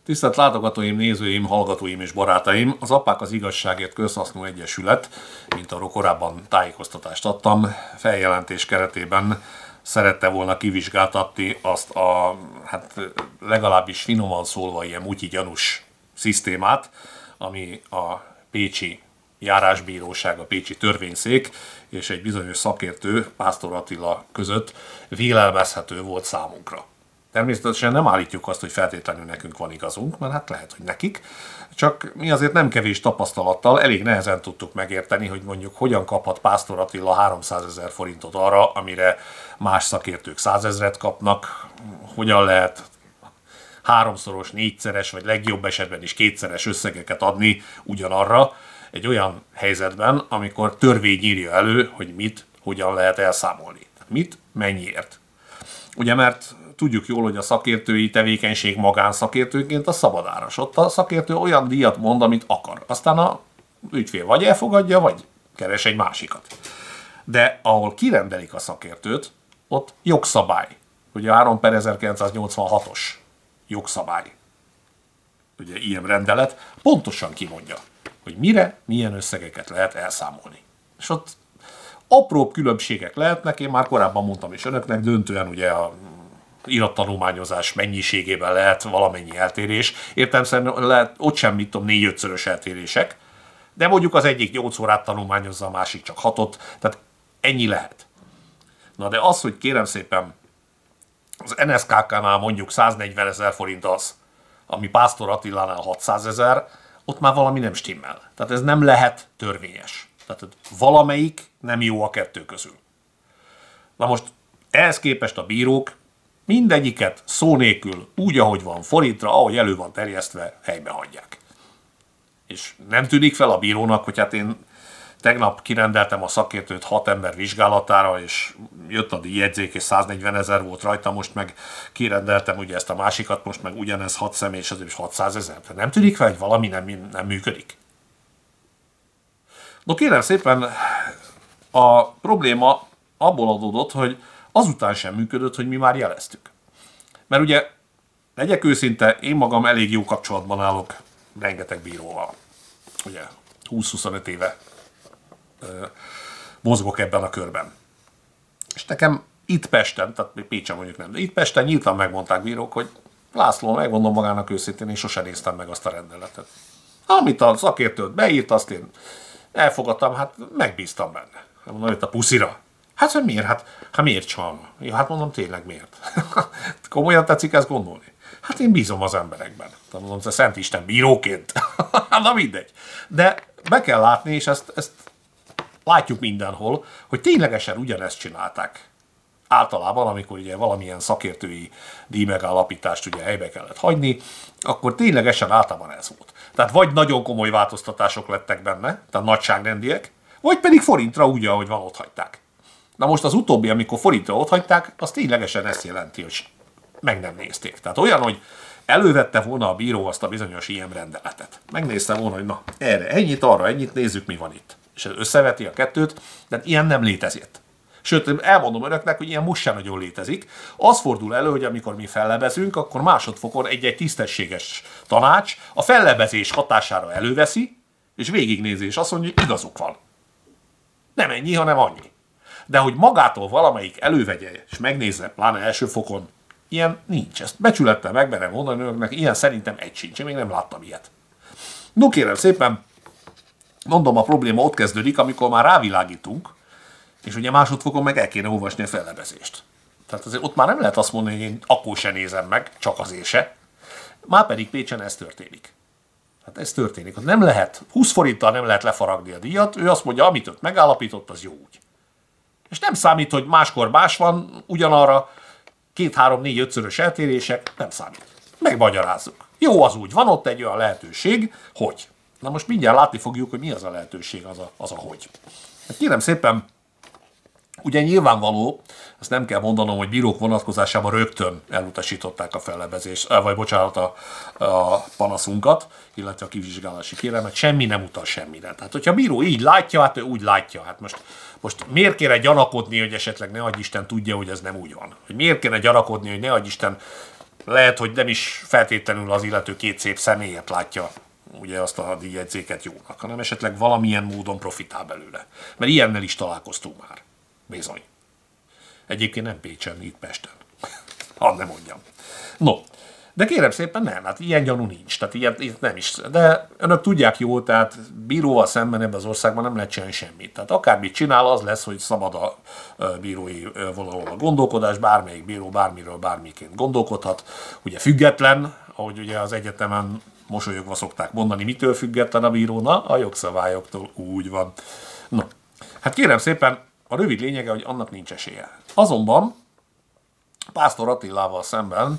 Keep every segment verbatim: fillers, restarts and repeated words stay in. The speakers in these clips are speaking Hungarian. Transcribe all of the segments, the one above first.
Tisztelt látogatóim, nézőim, hallgatóim és barátaim! Az Apák az Igazságért Közhasznú Egyesület, mint arról korábban tájékoztatást adtam, feljelentés keretében szerette volna kivizsgáltatni azt a, hát legalábbis finoman szólva ilyen mutyi gyanús szisztémát, ami a pécsi járásbíróság, a pécsi törvényszék és egy bizonyos szakértő, Pásztor Attila között vélelmezhető volt számunkra. Természetesen nem állítjuk azt, hogy feltétlenül nekünk van igazunk, mert hát lehet, hogy nekik, csak mi azért nem kevés tapasztalattal elég nehezen tudtuk megérteni, hogy mondjuk hogyan kaphat Pásztor Attila háromszázezer forintot arra, amire más szakértők százezret kapnak, hogyan lehet háromszoros, négyszeres, vagy legjobb esetben is kétszeres összegeket adni ugyanarra, egy olyan helyzetben, amikor törvény írja elő, hogy mit, hogyan lehet elszámolni. Mit, mennyiért. Ugye, mert tudjuk jól, hogy a szakértői tevékenység magánszakértőként a szabadáras. Ott a szakértő olyan díjat mond, amit akar. Aztán a ügyfél vagy elfogadja, vagy keres egy másikat. De ahol kirendelik a szakértőt, ott jogszabály. Ugye a három per ezerkilencszáznyolcvanhatos jogszabály, ugye ilyen rendelet, pontosan kimondja, hogy mire, milyen összegeket lehet elszámolni. És ott apróbb különbségek lehetnek, én már korábban mondtam is önöknek, döntően ugye a irattanulmányozás mennyiségében lehet valamennyi eltérés. Értelemszerűen lehet ott sem, mit tudom, négy-ötszörös eltérések, de mondjuk az egyik nyolc órát tanulmányozza, a másik csak hatot, tehát ennyi lehet. Na de az, hogy kérem szépen az en es ká ká-nál mondjuk száznegyvenezer forint az, ami Pásztor Attilánál hatszázezer, ott már valami nem stimmel. Tehát ez nem lehet törvényes. Tehát valamelyik nem jó a kettő közül. Na most ehhez képest a bírók mindegyiket szó nélkül, úgy, ahogy van, forintra, ahogy elő van terjesztve, helybe hagyják. És nem tűnik fel a bírónak, hogy hát én tegnap kirendeltem a szakértőt hat ember vizsgálatára, és jött a díjjegyzék, és száznegyvenezer volt rajta, most meg kirendeltem ugye ezt a másikat, most meg ugyanez hat személy, és azért is hatszázezer. Nem tűnik fel, hogy valami nem, nem működik. No kérem szépen, a probléma abból adódott, hogy azután sem működött, hogy mi már jeleztük. Mert ugye, legyek őszinte, én magam elég jó kapcsolatban állok rengeteg bíróval. Ugye, húsz-huszonöt éve ö, mozgok ebben a körben. És nekem itt Pesten, tehát Pécsen mondjuk nem, de itt Pesten nyíltan megmondták bírók, hogy László, megmondom magának őszintén, én sosem néztem meg azt a rendeletet. Amit a szakértőt beírt, azt én elfogadtam, hát megbíztam benne. Mondom, hogy a puszira. Hát, hogy miért? Hát, hát miért csalna? Ja, hát mondom, tényleg miért? Komolyan tetszik ezt gondolni? Hát én bízom az emberekben. Mondom, hogy Szent Isten bíróként. Na mindegy. De be kell látni, és ezt, ezt látjuk mindenhol, hogy ténylegesen ugyanezt csinálták. Általában, amikor ugye valamilyen szakértői díjmegállapítást ugye helybe kellett hagyni, akkor ténylegesen általában ez volt. Tehát vagy nagyon komoly változtatások lettek benne, tehát nagyságrendiek, vagy pedig forintra úgy, ahogy van, ott hagyták. Na most az utóbbi, amikor forintra ott hagyták, az ténylegesen ezt jelenti, hogy meg nem nézték. Tehát olyan, hogy elővette volna a bíró azt a bizonyos ilyen rendeletet. Megnézte volna, hogy na, erre ennyit, arra ennyit, nézzük, mi van itt. És összeveti a kettőt, de ilyen nem létezik. Sőt, elmondom önöknek, hogy ilyen most sem nagyon létezik. Az fordul elő, hogy amikor mi fellebezünk, akkor másodfokon egy-egy tisztességes tanács a fellebezés hatására előveszi, és végignézi, és azt mondja, hogy igazuk van. Nem ennyi, hanem annyi. De hogy magától valamelyik elővegye, és megnézze, pláne első fokon, ilyen nincs. Ezt becsülettel megmerem mondani önöknek, ilyen szerintem egy sincs. Én még nem láttam ilyet. No kérem szépen, mondom, a probléma ott kezdődik, amikor már rávilágítunk, és ugye másodfokon meg el kéne olvasni a fellebezést. Tehát azért ott már nem lehet azt mondani, hogy én akkor se nézem meg, csak azért se. Már pedig Pécsen ez történik. Hát ez történik. Nem lehet, húsz forinttal nem lehet lefaragni a díjat, ő azt mondja, amit ott megállapított, az jó úgy. És nem számít, hogy máskor más van, ugyanarra két, három, négy, ötszörös eltérések, nem számít. Megmagyarázzuk. Jó, az úgy. Van ott egy olyan lehetőség, hogy. Na most mindjárt látni fogjuk, hogy mi az a lehetőség, az a, az a hogy. Hát kérem szépen, ugye nyilvánvaló, azt nem kell mondanom, hogy bírók vonatkozásában rögtön elutasították a fellebezést, vagy bocsánat, a, a panaszunkat, illetve a kivizsgálási kérelmet, semmi nem utal semmire. Tehát, hogyha a bíró így látja, hát ő úgy látja. Hát most, most miért kéne gyanakodni, hogy esetleg ne adj Isten tudja, hogy ez nem úgy van? Hogy miért kéne gyanakodni, hogy ne adj Isten lehet, hogy nem is feltétlenül az illető két szép személyet látja ugye azt a díjjegyzéket jónak, hanem esetleg valamilyen módon profitál belőle. Mert ilyennel is találkoztunk már. Bizony. Egyébként nem Pécsen, itt Pesten. Hadd ne mondjam. No, de kérem szépen nem, hát ilyen gyanú nincs, tehát ilyen, ilyen nem is. De önök tudják jól, tehát bíróval szemben ebben az országban nem lehet csinálni semmit. Tehát akármit csinál, az lesz, hogy szabad a bírói vonalon a gondolkodás, bármelyik bíró bármiről bármiként gondolkodhat. Ugye független, ahogy ugye az egyetemen mosolyogva szokták mondani, mitől független a bíróna? A jogszabályoktól. Úgy van. No, hát kérem szépen, a rövid lényege, hogy annak nincs esélye. Azonban Pásztor Attilával szemben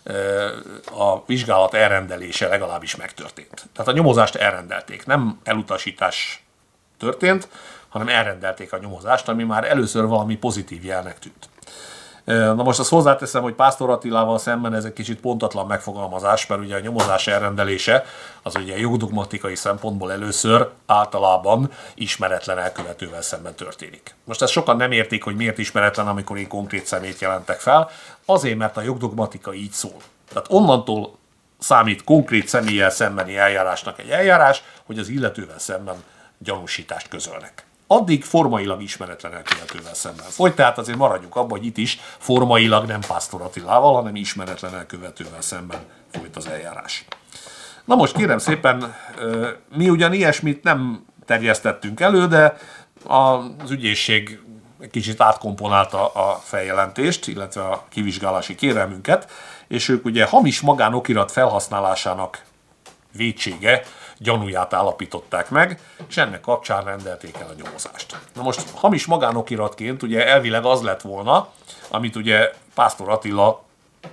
a vizsgálat elrendelése legalábbis megtörtént. Tehát a nyomozást elrendelték. Nem elutasítás történt, hanem elrendelték a nyomozást, ami már először valami pozitív jelnek tűnt. Na most azt hozzáteszem, hogy Pásztor Attilával szemben ez egy kicsit pontatlan megfogalmazás, mert ugye a nyomozás elrendelése az ugye jogdogmatikai szempontból először általában ismeretlen elkövetővel szemben történik. Most ezt sokan nem értik, hogy miért ismeretlen, amikor én konkrét személyt jelentek fel. Azért, mert a jogdogmatika így szól. Tehát onnantól számít konkrét személlyel szembeni eljárásnak egy eljárás, hogy az illetővel szemben gyanúsítást közölnek. Addig formailag ismeretlen elkövetővel szemben folyt, tehát azért maradjunk abban, hogy itt is formailag nem Pásztor Attilával, hanem ismeretlen elkövetővel szemben folyt az eljárás. Na most kérem szépen, mi ugyan ilyesmit nem terjesztettünk elő, de az ügyészség egy kicsit átkomponálta a feljelentést, illetve a kivizsgálási kérelmünket, és ők ugye hamis magánokirat felhasználásának vétsége gyanúját állapították meg, és ennek kapcsán rendelték el a nyomozást. Na most hamis magánokiratként ugye elvileg az lett volna, amit ugye Pásztor Attila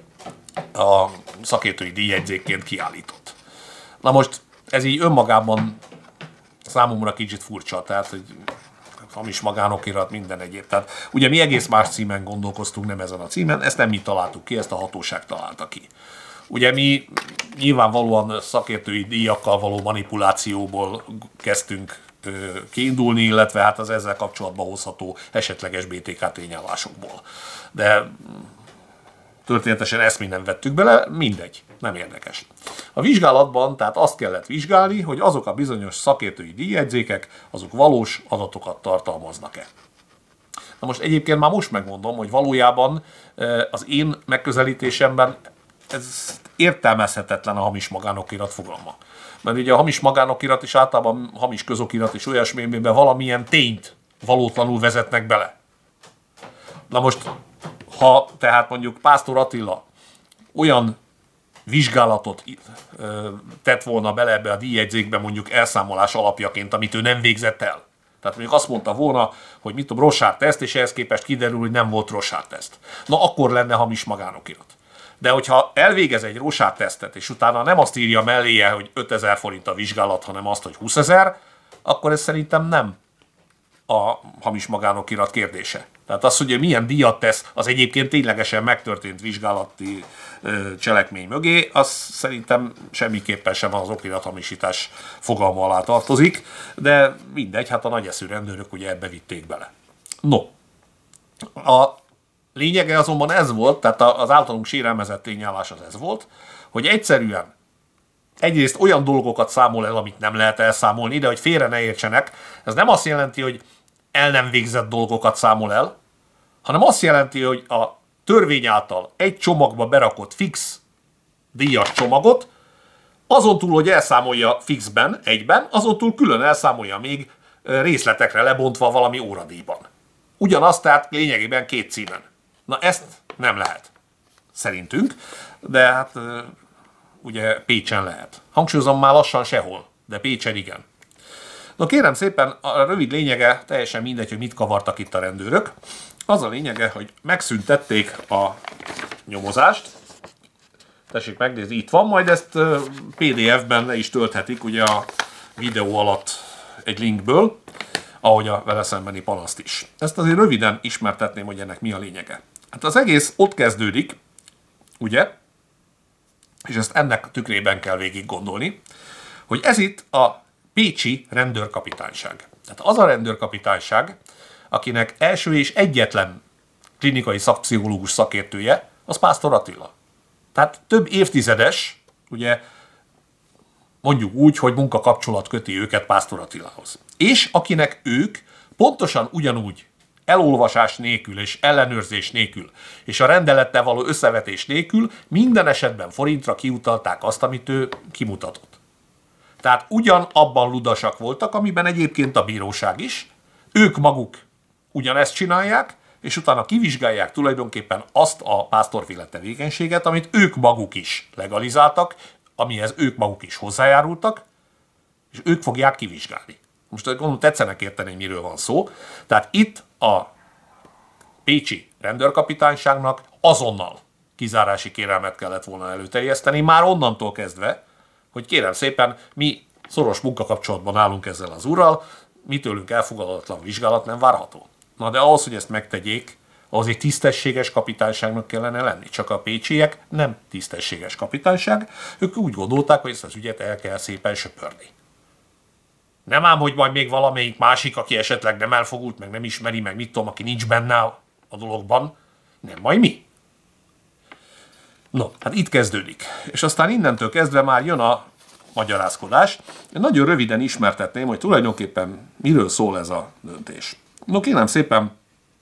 a szakértői díjjegyzékként kiállított. Na most ez így önmagában számomra kicsit furcsa, tehát hogy hamis magánokirat, minden egyéb. Tehát ugye mi egész más címen gondolkoztunk, nem ezen a címen, ezt nem mi találtuk ki, ezt a hatóság találta ki. Ugye mi nyilvánvalóan szakértői díjakkal való manipulációból kezdtünk kiindulni, illetve hát az ezzel kapcsolatban hozható esetleges bé té ká tényállásokból. De történetesen ezt mi nem vettük bele, mindegy, nem érdekes. A vizsgálatban tehát azt kellett vizsgálni, hogy azok a bizonyos szakértői díjjegyzékek, azok valós adatokat tartalmaznak-e. Na most egyébként már most megmondom, hogy valójában az én megközelítésemben ez értelmezhetetlen a hamis magánokirat fogalma. Mert ugye a hamis magánokirat is általában hamis közokirat is olyasmi, amiben valamilyen tényt valótlanul vezetnek bele. Na most, ha tehát mondjuk Pásztor Attila olyan vizsgálatot tett volna bele ebbe a díjjegyzékbe mondjuk elszámolás alapjaként, amit ő nem végzett el. Tehát mondjuk azt mondta volna, hogy mit tudom, Rorschach-teszt, és ehhez képest kiderül, hogy nem volt Rorschach-teszt. Na akkor lenne hamis magánokirat. De hogyha elvégez egy Rorschach-tesztet, és utána nem azt írja melléje, hogy ötezer forint a vizsgálat, hanem azt, hogy húszezer, akkor ez szerintem nem a hamis magánokirat kérdése. Tehát az, hogy milyen díjat tesz az egyébként ténylegesen megtörtént vizsgálati ö, cselekmény mögé, az szerintem semmiképpen sem az okirathamisítás fogalma alá tartozik, de mindegy, hát a nagyeszű rendőrök ugye ebbe vitték bele. No, a lényege azonban ez volt, tehát az általunk sérelmezett tényállás az ez volt, hogy egyszerűen egyrészt olyan dolgokat számol el, amit nem lehet elszámolni, de hogy félre ne értsenek, ez nem azt jelenti, hogy el nem végzett dolgokat számol el, hanem azt jelenti, hogy a törvény által egy csomagba berakott fix díjas csomagot, azon túl, hogy elszámolja fixben, egyben, azon túl külön elszámolja még részletekre lebontva valami óradíjban. Ugyanazt, tehát lényegében két címen. Na ezt nem lehet, szerintünk, de hát ugye Pécsen lehet. Hangsúlyozom, már lassan sehol, de Pécsen igen. Na kérem szépen, a rövid lényege, teljesen mindegy, hogy mit kavartak itt a rendőrök. Az a lényege, hogy megszüntették a nyomozást. Tessék megnézni, itt van, majd ezt pé dé ef-ben le is tölthetik, ugye a videó alatt egy linkből, ahogy a vele szembeni panaszt is. Ezt azért röviden ismertetném, hogy ennek mi a lényege. Hát az egész ott kezdődik, ugye, és ezt ennek tükrében kell végig gondolni, hogy ez itt a pécsi rendőrkapitányság. Tehát az a rendőrkapitányság, akinek első és egyetlen klinikai szakpszichológus szakértője, az Pásztor Attila. Tehát több évtizedes, ugye mondjuk úgy, hogy munkakapcsolat köti őket Pásztor Attilához. És akinek ők pontosan ugyanúgy elolvasás nélkül és ellenőrzés nélkül, és a rendelettel való összevetés nélkül minden esetben forintra kiutalták azt, amit ő kimutatott. Tehát ugyanabban ludasak voltak, amiben egyébként a bíróság is. Ők maguk ugyanezt csinálják, és utána kivizsgálják tulajdonképpen azt a pásztorféle tevékenységet, amit ők maguk is legalizáltak, amihez ők maguk is hozzájárultak, és ők fogják kivizsgálni. Most gondolom tetszenek érteni, miről van szó. Tehát itt a pécsi rendőrkapitányságnak azonnal kizárási kérelmet kellett volna előterjeszteni, már onnantól kezdve, hogy kérem szépen, mi szoros munkakapcsolatban állunk ezzel az úrral, mi tőlünk elfogadatlan vizsgálat nem várható. Na de ahhoz, hogy ezt megtegyék, ahhoz egy tisztességes kapitányságnak kellene lenni. Csak a pécsiek nem tisztességes kapitányság, ők úgy gondolták, hogy ezt az ügyet el kell szépen söpörni. Nem ám, hogy majd még valamelyik másik, aki esetleg nem elfogult, meg nem ismeri, meg mit tudom, aki nincs benne a dologban, nem, majd mi. No, hát itt kezdődik. És aztán innentől kezdve már jön a magyarázkodás. Én nagyon röviden ismertetném, hogy tulajdonképpen miről szól ez a döntés. No, kérem szépen,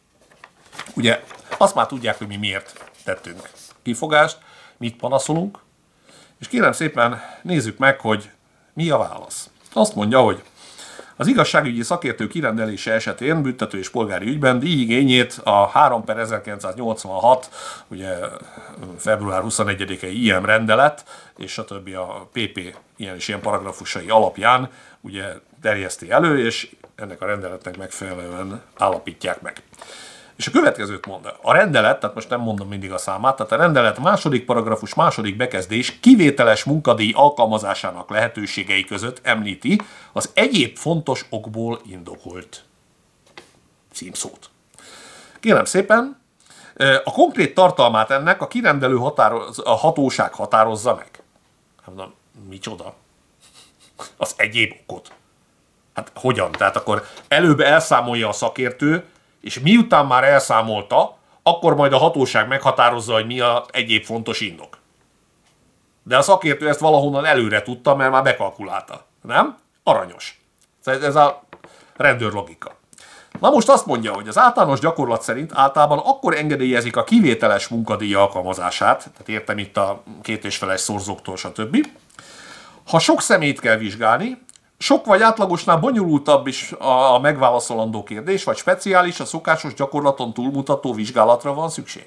ugye azt már tudják, hogy mi miért tettünk kifogást, mit panaszolunk, és kérem szépen nézzük meg, hogy mi a válasz. Azt mondja, hogy az igazságügyi szakértő kirendelése esetén büntető és polgári ügyben díjigényét a három per ezerkilencszáznyolcvanhat, ugye február huszonegyedikei i em rendelet, és a többi a pé pé ilyen és ilyen paragrafusai alapján ugye terjeszti elő, és ennek a rendeletnek megfelelően állapítják meg. És a következőt mondja. A rendelet, tehát most nem mondom mindig a számát, tehát a rendelet második paragrafus, második bekezdés kivételes munkadíj alkalmazásának lehetőségei között említi az egyéb fontos okból indokolt címszót. Kérem szépen, a konkrét tartalmát ennek a kirendelő határoz, a hatóság határozza meg. Hát mondom, micsoda? Az egyéb okot. Hát hogyan? Tehát akkor előbb elszámolja a szakértő, és miután már elszámolta, akkor majd a hatóság meghatározza, hogy mi az egyéb fontos indok. De a szakértő ezt valahonnan előre tudta, mert már bekalkulálta. Nem? Aranyos. Ez a rendőrlogika. Na most azt mondja, hogy az általános gyakorlat szerint általában akkor engedélyezik a kivételes munkadíj alkalmazását, tehát értem itt a két és feles szorzóktól, stb. Ha sok személyt kell vizsgálni, sok vagy átlagosnál bonyolultabb is a megválaszolandó kérdés, vagy speciális, a szokásos gyakorlaton túlmutató vizsgálatra van szükség.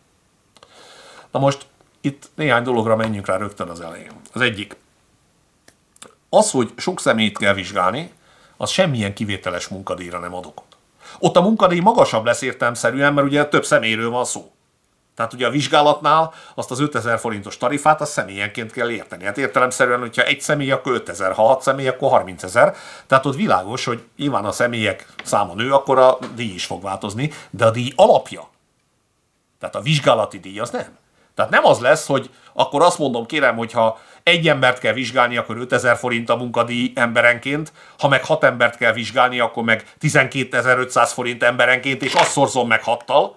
Na most itt néhány dologra menjünk rá rögtön az elején. Az egyik. Az, hogy sok személyt kell vizsgálni, az semmilyen kivételes munkadíjra nem ad okot. Ott a munkadíj magasabb lesz értelemszerűen, mert ugye több személyről van szó. Tehát ugye a vizsgálatnál azt az ötezer forintos tarifát az személyenként kell érteni. Hát értelemszerűen, hogyha egy személy, akkor ötezer, ha hat személy, akkor harmincezer. Tehát ott világos, hogy nyilván a személyek száma nő, akkor a díj is fog változni, de a díj alapja, tehát a vizsgálati díj az nem. Tehát nem az lesz, hogy akkor azt mondom, kérem, hogy ha egy embert kell vizsgálni, akkor ötezer forint a munkadíj emberenként, ha meg hat embert kell vizsgálni, akkor meg tizenkétezer-ötszáz forint emberenként, és azt szorzom meg hattal.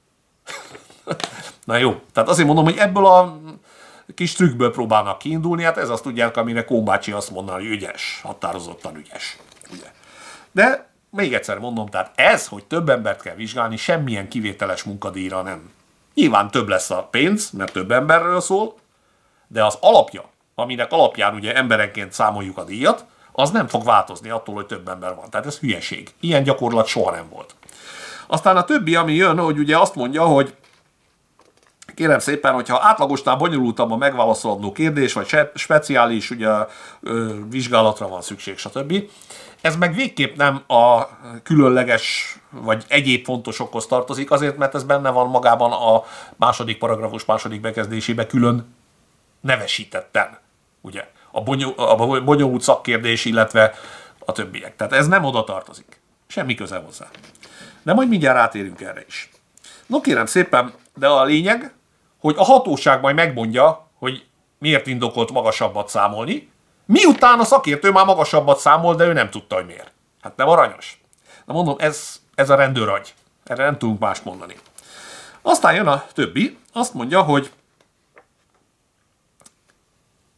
Na jó, tehát azért mondom, hogy ebből a kis trükkből próbálnak kiindulni, hát ez azt tudják, amire Kómbácsi azt mondaná, hogy ügyes, határozottan ügyes. Ugye. De még egyszer mondom, tehát ez, hogy több embert kell vizsgálni, semmilyen kivételes munkadíjra nem. Nyilván több lesz a pénz, mert több emberről szól, de az alapja, aminek alapján ugye emberenként számoljuk a díjat, az nem fog változni attól, hogy több ember van. Tehát ez hülyeség. Ilyen gyakorlat soha nem volt. Aztán a többi, ami jön, hogy ugye azt mondja, hogy kérem szépen, hogyha átlagosnál bonyolultabb a megválaszolandó kérdés, vagy speciális ugye, vizsgálatra van szükség, stb. Ez meg végképp nem a különleges, vagy egyéb fontos okhoz tartozik, azért, mert ez benne van magában a második paragrafus második bekezdésében külön nevesítetten. Ugye? A, bonyol, a bonyolult szakkérdés, illetve a többiek. Tehát ez nem oda tartozik. Semmi köze hozzá. De majd mindjárt rátérünk erre is. No kérem szépen, de a lényeg, hogy a hatóság majd megmondja, hogy miért indokolt magasabbat számolni, miután a szakértő már magasabbat számol, de ő nem tudta, hogy miért. Hát nem aranyos. Na mondom, ez, ez a rendőragy. Erre nem tudunk mást mondani. Aztán jön a többi, azt mondja, hogy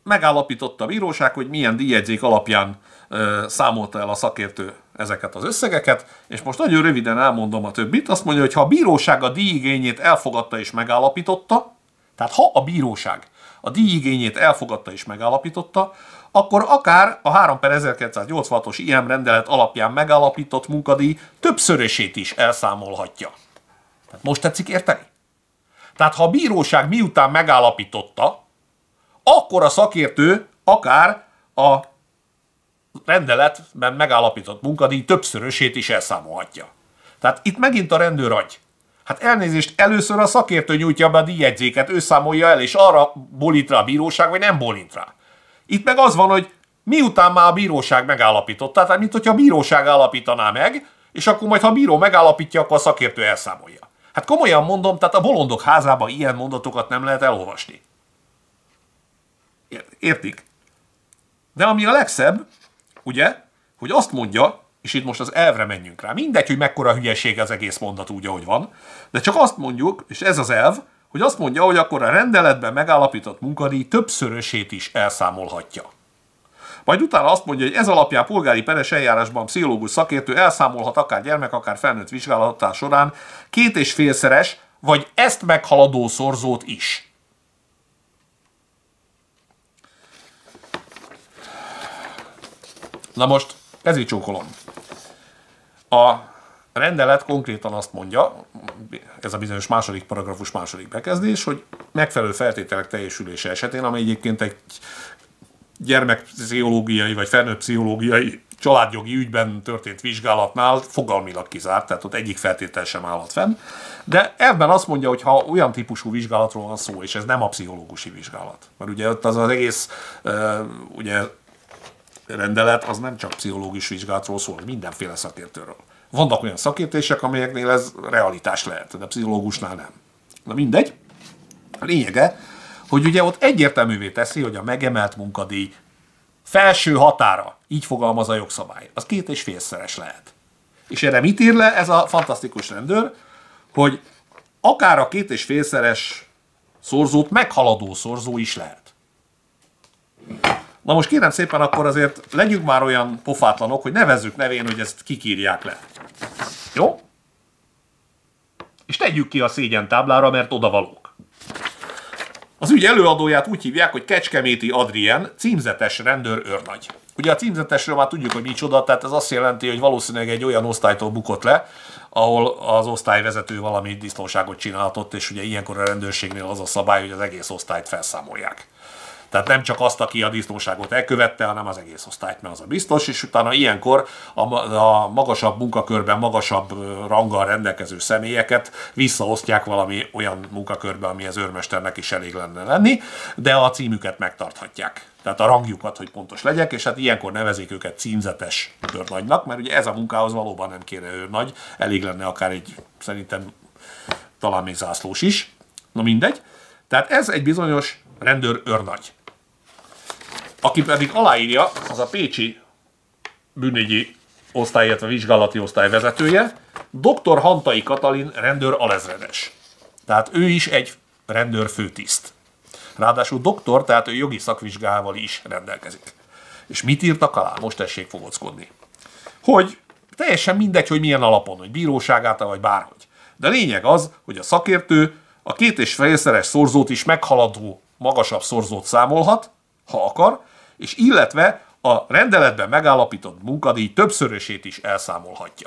megállapította a bíróság, hogy milyen díjjegyzék alapján ö, számolta el a szakértő ezeket az összegeket, és most nagyon röviden elmondom a többit. Azt mondja, hogy ha a bíróság a díjigényét elfogadta és megállapította, tehát ha a bíróság a díjigényét elfogadta és megállapította, akkor akár a három per ezerkilencszáznyolcvanhatos i em rendelet alapján megállapított munkadíj többszörösét is elszámolhatja. Tehát most tetszik érteni? Tehát ha a bíróság miután megállapította, akkor a szakértő akár a rendeletben megállapított munkadíj többszörösét is elszámolhatja. Tehát itt megint a rendőr agy. Hát elnézést, először a szakértő nyújtja be a díjjegyzéket, ő számolja el, és arra bólint rá a bíróság, vagy nem bólint rá. Itt meg az van, hogy miután már a bíróság megállapította, tehát mint hogyha a bíróság állapítaná meg, és akkor majd, ha a bíró megállapítja, akkor a szakértő elszámolja. Hát komolyan mondom, tehát a bolondok házában ilyen mondatokat nem lehet elolvasni. Értik? De ami a legszebb, ugye, hogy azt mondja, és itt most az elvre menjünk rá, mindegy, hogy mekkora hülyeség az egész mondat úgy, ahogy van, de csak azt mondjuk, és ez az elv, hogy azt mondja, hogy akkor a rendeletben megállapított munkadíj többszörösét is elszámolhatja. Majd utána azt mondja, hogy ez alapján polgári peres eljárásban pszichológus szakértő elszámolhat akár gyermek, akár felnőtt vizsgálatás során két és félszeres, vagy ezt meghaladó szorzót is. Na most, ezért csókolom. A rendelet konkrétan azt mondja, ez a bizonyos második paragrafus második bekezdés, hogy megfelelő feltételek teljesülése esetén, amely egyébként egy gyermekpszichológiai vagy felnőtt pszichológiai családjogi ügyben történt vizsgálatnál fogalmilag kizárt, tehát ott egyik feltétel sem állhat fenn. De ebben azt mondja, hogy ha olyan típusú vizsgálatról van szó, és ez nem a pszichológusi vizsgálat, mert ugye ott az az egész uh, ugye, rendelet az nem csak pszichológus vizsgálatról szól, mindenféle szakértőről. Vannak olyan szakértések, amelyeknél ez realitás lehet, de pszichológusnál nem. Na mindegy. A lényege, hogy ugye ott egyértelművé teszi, hogy a megemelt munkadíj felső határa, így fogalmaz a jogszabály, az két és félszeres lehet. És erre mit ír le ez a fantasztikus rendőr, hogy akár a két és félszeres szorzót meghaladó szorzó is lehet. Na most kérem szépen, akkor azért legyünk már olyan pofátlanok, hogy nevezzük nevén, hogy ezt kikírják le. Jó? És tegyük ki a szégyen táblára, mert oda valók. Az ügy előadóját úgy hívják, hogy Kecskeméti Adrien, címzetes rendőr őrnagy. Ugye a címzetesről már tudjuk, hogy micsoda, tehát ez azt jelenti, hogy valószínűleg egy olyan osztálytól bukott le, ahol az osztályvezető valami disznóságot csináltott, és ugye ilyenkor a rendőrségnél az a szabály, hogy az egész osztályt felszámolják. Tehát nem csak azt, aki a disznóságot elkövette, hanem az egész osztályt, mert az a biztos, és utána ilyenkor a, a magasabb munkakörben, magasabb ranggal rendelkező személyeket visszaosztják valami olyan munkakörbe, amihez őrmesternek is elég lenne lenni, de a címüket megtarthatják. Tehát a rangjukat, hogy pontos legyek, és hát ilyenkor nevezik őket címzetes őrnagynak, mert ugye ez a munkához valóban nem kéne őrnagy, elég lenne akár egy, szerintem talán még zászlós is. Na mindegy. Tehát ez egy bizonyos rendőr őrnagy. Aki pedig aláírja, az a pécsi bűnügyi osztály, illetve vizsgálati osztály vezetője, doktor Hantai Katalin rendőr alezredes. Tehát ő is egy rendőr főtiszt. Ráadásul doktor, tehát ő jogi szakvizsgával is rendelkezik. És mit írtak alá? Most tessék fogockodni. Hogy teljesen mindegy, hogy milyen alapon, hogy bíróság által, vagy bárhogy. De a lényeg az, hogy a szakértő a két és félszeres szorzót is meghaladó magasabb szorzót számolhat, ha akar, és illetve a rendeletben megállapított munkadíj többszörösét is elszámolhatja.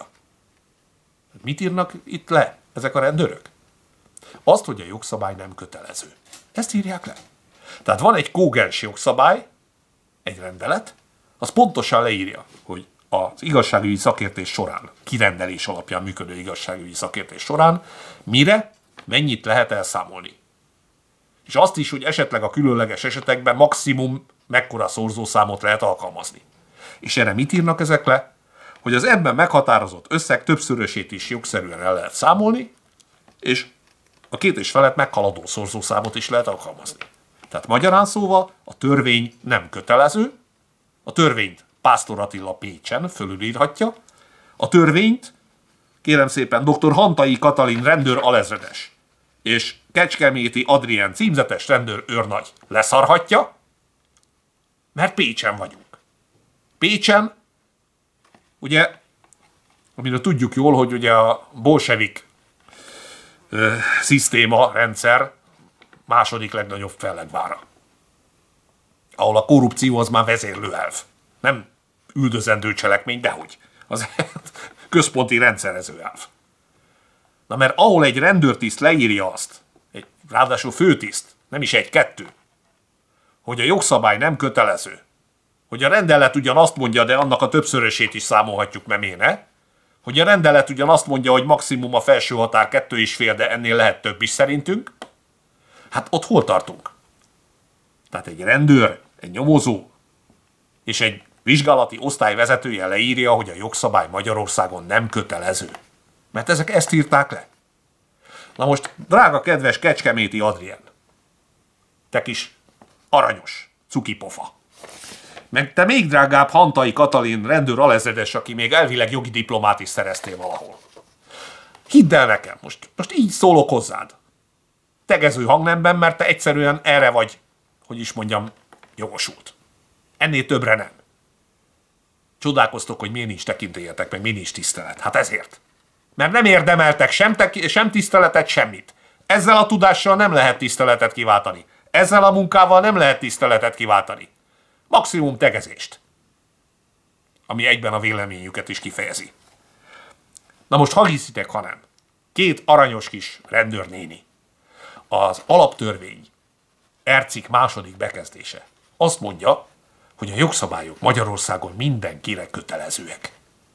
Mit írnak itt le ezek a rendőrök? Azt, hogy a jogszabály nem kötelező. Ezt írják le. Tehát van egy kógens jogszabály, egy rendelet, az pontosan leírja, hogy az igazságügyi szakértés során, kirendelés alapján működő igazságügyi szakértés során mire, mennyit lehet elszámolni. És azt is, hogy esetleg a különleges esetekben maximum mekkora szorzószámot lehet alkalmazni. És erre mit írnak ezek le? Hogy az ebben meghatározott összeg többszörösét is jogszerűen el lehet számolni, és a két és felett meghaladó szorzószámot is lehet alkalmazni. Tehát magyarán szóval a törvény nem kötelező, a törvényt Pásztor Attila Pécsen fölülírhatja, a törvényt kérem szépen doktor Hantai Katalin rendőr alezredes és Kecskeméti Adrien címzetes rendőr őrnagy leszarhatja, Mert Pécsen vagyunk. Pécsen, ugye, amiről tudjuk jól, hogy ugye a bolsevik ö, szisztéma, rendszer második legnagyobb fellegvára. Ahol a korrupció az már vezérlőelv. Nem üldözendő cselekmény, dehogy. Az központi rendszerező elv. Na mert ahol egy rendőrtiszt leírja azt, egy, ráadásul főtiszt, nem is egy-kettő, hogy a jogszabály nem kötelező, hogy a rendelet ugyan azt mondja, de annak a többszörösét is számolhatjuk meméne, hogy a rendelet ugyan azt mondja, hogy maximum a felső határ kettő és fél, de ennél lehet több is szerintünk, hát ott hol tartunk? Tehát egy rendőr, egy nyomozó és egy vizsgálati osztály vezetője leírja, hogy a jogszabály Magyarországon nem kötelező. Mert ezek ezt írták le. Na most, drága kedves Kecskeméti Adrien, te kis aranyos, cukipofa. Meg te még drágább Hantai Katalin rendőr alezredes, aki még elvileg jogi diplomát is szereztél valahol. Hidd el nekem, most, most így szólok hozzád. Tegező hangnemben, mert te egyszerűen erre vagy, hogy is mondjam, jogosult. Ennél többre nem. Csodálkoztok, hogy miért nincs tekintélyetek, meg miért nincs tisztelet. Hát ezért. Mert nem érdemeltek sem, te- sem tiszteletet, semmit. Ezzel a tudással nem lehet tiszteletet kiváltani. Ezzel a munkával nem lehet tiszteletet kiváltani. Maximum tegezést. Ami egyben a véleményüket is kifejezi. Na most, ha hiszitek, ha nem. Két aranyos kis rendőrnéni. Az alaptörvény ercik második bekezdése azt mondja, hogy a jogszabályok Magyarországon mindenkire kötelezőek.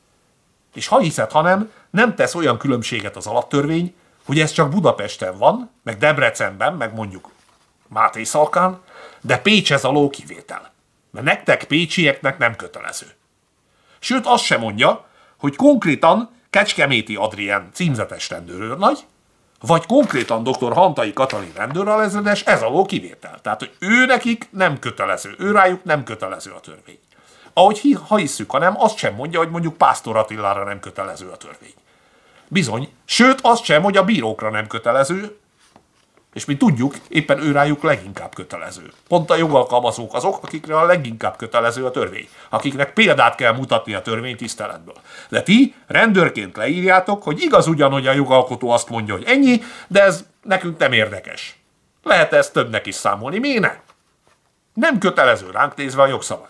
És ha hiszed, ha nem, nem tesz olyan különbséget az alaptörvény, hogy ez csak Budapesten van, meg Debrecenben, meg mondjuk Mátészalkán, de Pécs ez alól kivétel. Mert nektek pécsieknek nem kötelező. Sőt, azt sem mondja, hogy konkrétan Kecskeméti Adrien címzetes rendőrőrnagy, vagy konkrétan doktor Hantai Katalin rendőralezredes, ez alól kivétel. Tehát, hogy ő nekik nem kötelező, ő rájuk nem kötelező a törvény. Ahogy ha hisszük, hanem azt sem mondja, hogy mondjuk Pásztor Attilára nem kötelező a törvény. Bizony, sőt azt sem, hogy a bírókra nem kötelező, és mint tudjuk, éppen ő rájuk leginkább kötelező. Pont a jogalkalmazók azok, akikre a leginkább kötelező a törvény, akiknek példát kell mutatni a törvény tiszteletből. De ti rendőrként leírjátok, hogy igaz ugyan, hogy a jogalkotó azt mondja, hogy ennyi, de ez nekünk nem érdekes. Lehet ezt többnek is számolni, miért ne? Nem kötelező ránk nézve a jogszabály.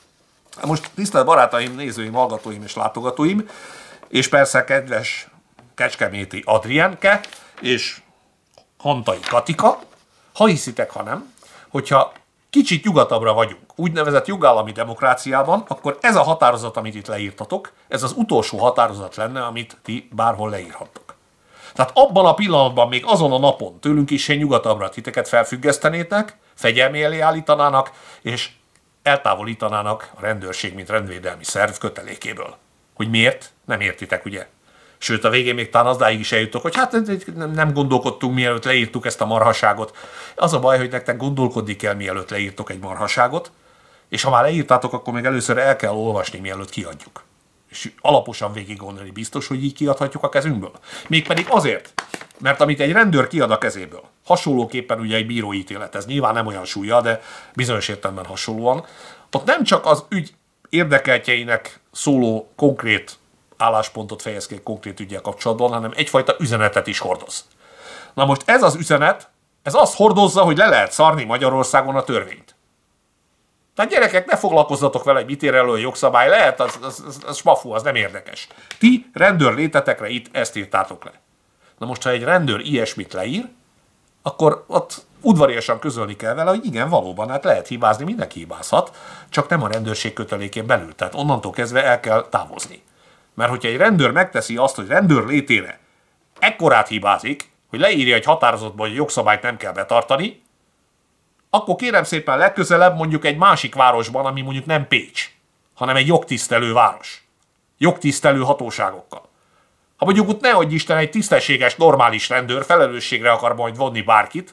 Most tisztelt barátaim, nézőim, hallgatóim és látogatóim, és persze kedves Kecskeméti Adrienke, és Hantai Katika, ha hiszitek, ha nem, hogyha kicsit nyugatabbra vagyunk, úgynevezett jogállami demokráciában, akkor ez a határozat, amit itt leírtatok, ez az utolsó határozat lenne, amit ti bárhol leírhattok. Tehát abban a pillanatban, még azon a napon tőlünk is egy nyugatabbra titeket felfüggesztenétek, fegyelmi elé állítanának, és eltávolítanának a rendőrség, mint rendvédelmi szerv kötelékéből. Hogy miért? Nem értitek, ugye? Sőt, a végén még talán azdáig is eljutok, hogy hát nem gondolkodtunk, mielőtt leírtuk ezt a marhaságot. Az a baj, hogy nektek gondolkodni kell, mielőtt leírtok egy marhaságot, és ha már leírtátok, akkor még először el kell olvasni, mielőtt kiadjuk. És alaposan végig gondolni biztos, hogy így kiadhatjuk a kezünkből. Mégpedig azért, mert amit egy rendőr kiad a kezéből, hasonlóképpen ugye egy bírói ítélet, ez nyilván nem olyan súlya, de bizonyos értelemben hasonlóan, ott nem csak az ügy érdekeltjeinek szóló konkrét álláspontot fejez ki konkrét ügyel kapcsolatban, hanem egyfajta üzenetet is hordoz. Na most ez az üzenet, ez azt hordozza, hogy le lehet szarni Magyarországon a törvényt. Tehát gyerekek, ne foglalkozzatok vele, hogy mit ér elő a jogszabály, lehet, az, az, az, az smafú, az nem érdekes. Ti rendőr létetekre itt ezt írtátok le. Na most, ha egy rendőr ilyesmit leír, akkor ott udvariasan közölni kell vele, hogy igen, valóban, hát lehet hibázni, mindenki hibázhat, csak nem a rendőrség kötelékén belül. Tehát onnantól kezdve el kell távozni. Mert hogyha egy rendőr megteszi azt, hogy rendőr létére ekkorát hibázik, hogy leírja egy határozatban, hogy jogszabályt nem kell betartani, akkor kérem szépen legközelebb mondjuk egy másik városban, ami mondjuk nem Pécs, hanem egy jogtisztelő város. Jogtisztelő hatóságokkal. Ha mondjuk ott nehogy Isten egy tisztességes, normális rendőr felelősségre akar majd vonni bárkit,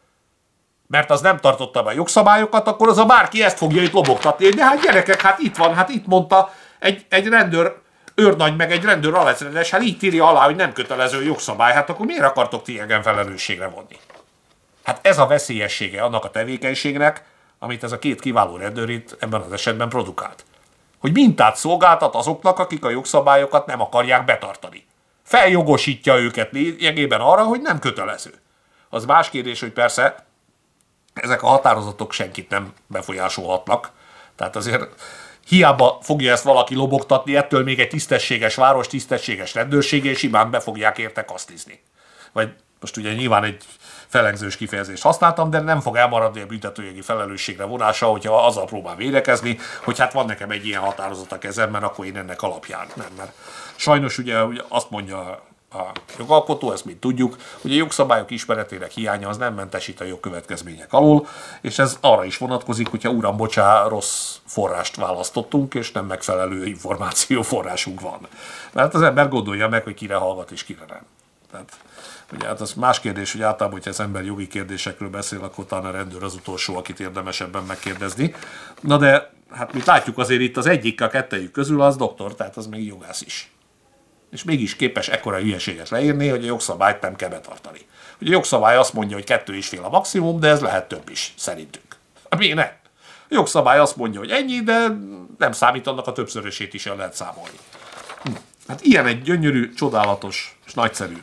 mert az nem tartotta be a jogszabályokat, akkor az a bárki ezt fogja itt lobogtatni, de hát gyerekek, hát itt van, hát itt mondta egy, egy rendőr őrnagy meg egy rendőr alezredes, hát így írja alá, hogy nem kötelező jogszabály, hát akkor miért akartok ti engem felelősségre vonni? Hát ez a veszélyessége annak a tevékenységnek, amit ez a két kiváló rendőr itt ebben az esetben produkált. Hogy mintát szolgáltat azoknak, akik a jogszabályokat nem akarják betartani. Feljogosítja őket lényegében arra, hogy nem kötelező. Az más kérdés, hogy persze ezek a határozatok senkit nem befolyásolhatnak. Tehát azért hiába fogja ezt valaki lobogtatni, ettől még egy tisztességes város, tisztességes rendőrség, és simán be fogják érte kasztizni. Vagy most ugye nyilván egy felengzős kifejezést használtam, de nem fog elmaradni a büntetőjogi felelősségre vonása, hogyha azzal próbál védekezni, hogy hát van nekem egy ilyen határozat a kezemben, akkor én ennek alapján nem. Mert sajnos ugye, ugye azt mondja a jogalkotó, ezt mind tudjuk, hogy a jogszabályok ismeretének hiánya az nem mentesít a jogkövetkezmények alól, és ez arra is vonatkozik, hogyha uram, bocsá, rossz forrást választottunk, és nem megfelelő információforrásunk van. Mert az ember gondolja meg, hogy kire hallgat és kire nem. Tehát, ugye hát az más kérdés, hogy általában, hogyha az ember jogi kérdésekről beszél, akkor talán a rendőr az utolsó, akit érdemes ebben megkérdezni. Na de, hát mit látjuk azért itt az egyik, a kettejük közül az doktor, tehát az még jogász is. És mégis képes ekkora hülyeséget leírni, hogy a jogszabályt nem kell betartani. Ugye a jogszabály azt mondja, hogy kettő és fél a maximum, de ez lehet több is, szerintünk. Mi ne? A jogszabály azt mondja, hogy ennyi, de nem számít, annak a többszörösét is el lehet számolni. Hm. Hát ilyen egy gyönyörű, csodálatos és nagyszerű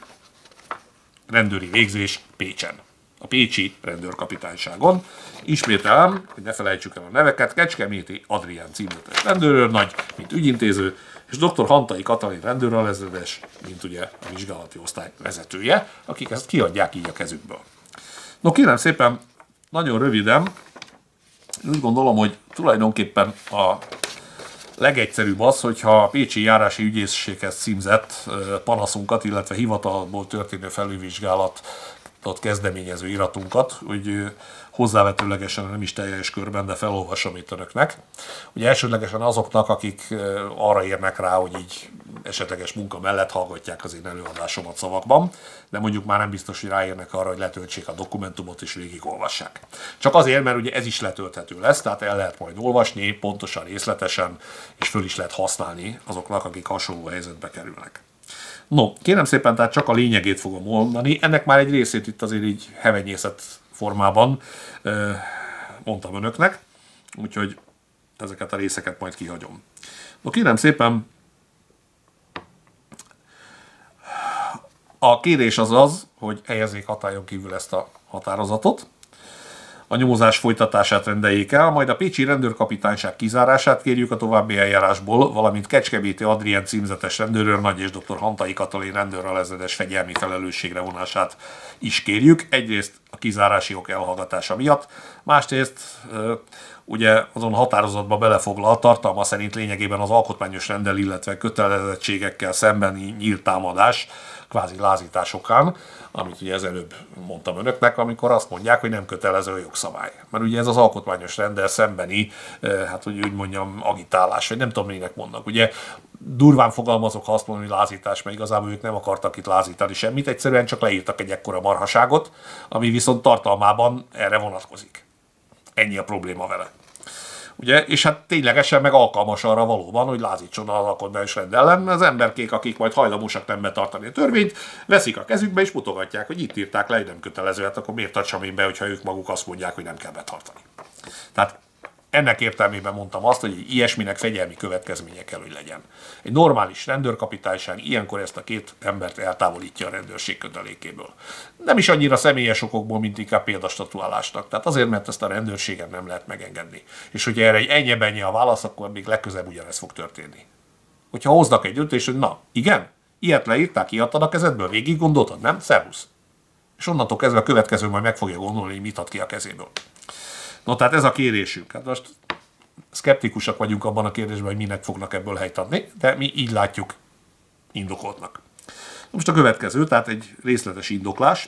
rendőri végzés Pécsen. A pécsi rendőrkapitányságon. Ismételem, hogy ne felejtsük el a neveket, Kecskeméti Adrián címletes rendőrőrnagy, mint ügyintéző, és doktor Hantai Katalin rendőralezredes, mint ugye a vizsgálati osztály vezetője, akik ezt kiadják így a kezükből. No kérem szépen, nagyon röviden, úgy gondolom, hogy tulajdonképpen a legegyszerűbb az, hogyha a Pécsi Járási Ügyészséghez címzett panaszunkat, illetve hivatalból történő felülvizsgálatot kezdeményező iratunkat, hogy hozzávetőlegesen, nem is teljes körben, de felolvasom itt önöknek. Ugye elsődlegesen azoknak, akik arra érnek rá, hogy így esetleges munka mellett hallgatják az én előadásomat szavakban, de mondjuk már nem biztos, hogy ráérnek arra, hogy letöltsék a dokumentumot és végigolvassák. Csak azért, mert ugye ez is letölthető lesz, tehát el lehet majd olvasni, pontosan, részletesen, és föl is lehet használni azoknak, akik hasonló helyzetbe kerülnek. No, kérem szépen, tehát csak a lényegét fogom mondani, ennek már egy részét itt azért így hevenyészet formában mondtam önöknek, úgyhogy ezeket a részeket majd kihagyom. No, kérem szépen, a kérés az az, hogy helyezzék hatályon kívül ezt a határozatot, a nyomozás folytatását rendeljék el, majd a pécsi rendőrkapitányság kizárását kérjük a további eljárásból, valamint Kecskeméti Adrián címzetes rendőrőrnagy és doktor Hantai Katalin rendőralezredes fegyelmi felelősségre vonását is kérjük. Egyrészt a kizárási ok elhallgatása miatt, másrészt ugye azon határozatba belefoglalt tartalma szerint lényegében az alkotmányos renddel, illetve kötelezettségekkel szembeni nyílt támadás, kvázi lázításokán, amit ugye ezelőbb mondtam önöknek, amikor azt mondják, hogy nem kötelező a jogszabály. Mert ugye ez az alkotmányos renddel szembeni, hát hogy úgy mondjam, agitálás, vagy nem tudom, minek mondnak. Ugye durván fogalmazok, ha azt mondom, hogy lázítás, mert igazából ők nem akartak itt lázítani semmit, egyszerűen csak leírtak egy ekkora marhaságot, ami viszont tartalmában erre vonatkozik. Ennyi a probléma vele. Ugye, és hát ténylegesen meg alkalmas arra valóban, hogy lázítson az alkotmányos rend ellen, az emberkék, akik majd hajlamosak nem betartani a törvényt, veszik a kezükbe és mutogatják, hogy itt írták le, hogy nem kötelező, hát akkor miért tartsam én be, hogyha ők maguk azt mondják, hogy nem kell betartani. Tehát ennek értelmében mondtam azt, hogy ilyesminek fegyelmi következménye kell, hogy legyen. Egy normális rendőrkapitányság ilyenkor ezt a két embert eltávolítja a rendőrség kötelékéből. Nem is annyira személyes okokból, mint inkább példastatuálásnak. Tehát azért, mert ezt a rendőrségen nem lehet megengedni. És hogyha erre egy ennyi-bennyi a válasz, akkor még legközelebb ugyanez fog történni. Hogyha hoznak egy döntést, hogy na, igen, ilyet leírták, kiadtad a kezedből, végig gondoltad, nem? Szervusz. És onnantól kezdve a következő majd meg fogja gondolni, hogy mit ad ki a kezéből. No, tehát ez a kérésünk. Hát most szkeptikusak vagyunk abban a kérdésben, hogy minek fognak ebből helyt adni, de mi így látjuk indokoltnak. Most a következő, tehát egy részletes indoklás.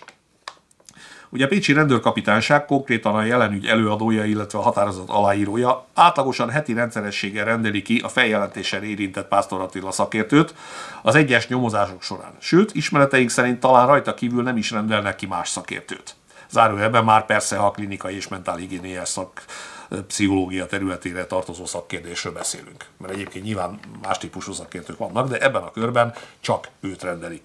Ugye a pécsi rendőrkapitányság, konkrétan a jelen ügy előadója, illetve a határozat aláírója átlagosan heti rendszerességgel rendeli ki a feljelentéssel érintett Pásztor Attila szakértőt az egyes nyomozások során. Sőt, ismereteink szerint talán rajta kívül nem is rendelnek ki más szakértőt. Zárójelben már persze, ha a klinikai és mentálhigiéniás szak pszichológia területére tartozó szakkérdésről beszélünk. Mert egyébként nyilván más típusú szakértők vannak, de ebben a körben csak őt rendelik ki.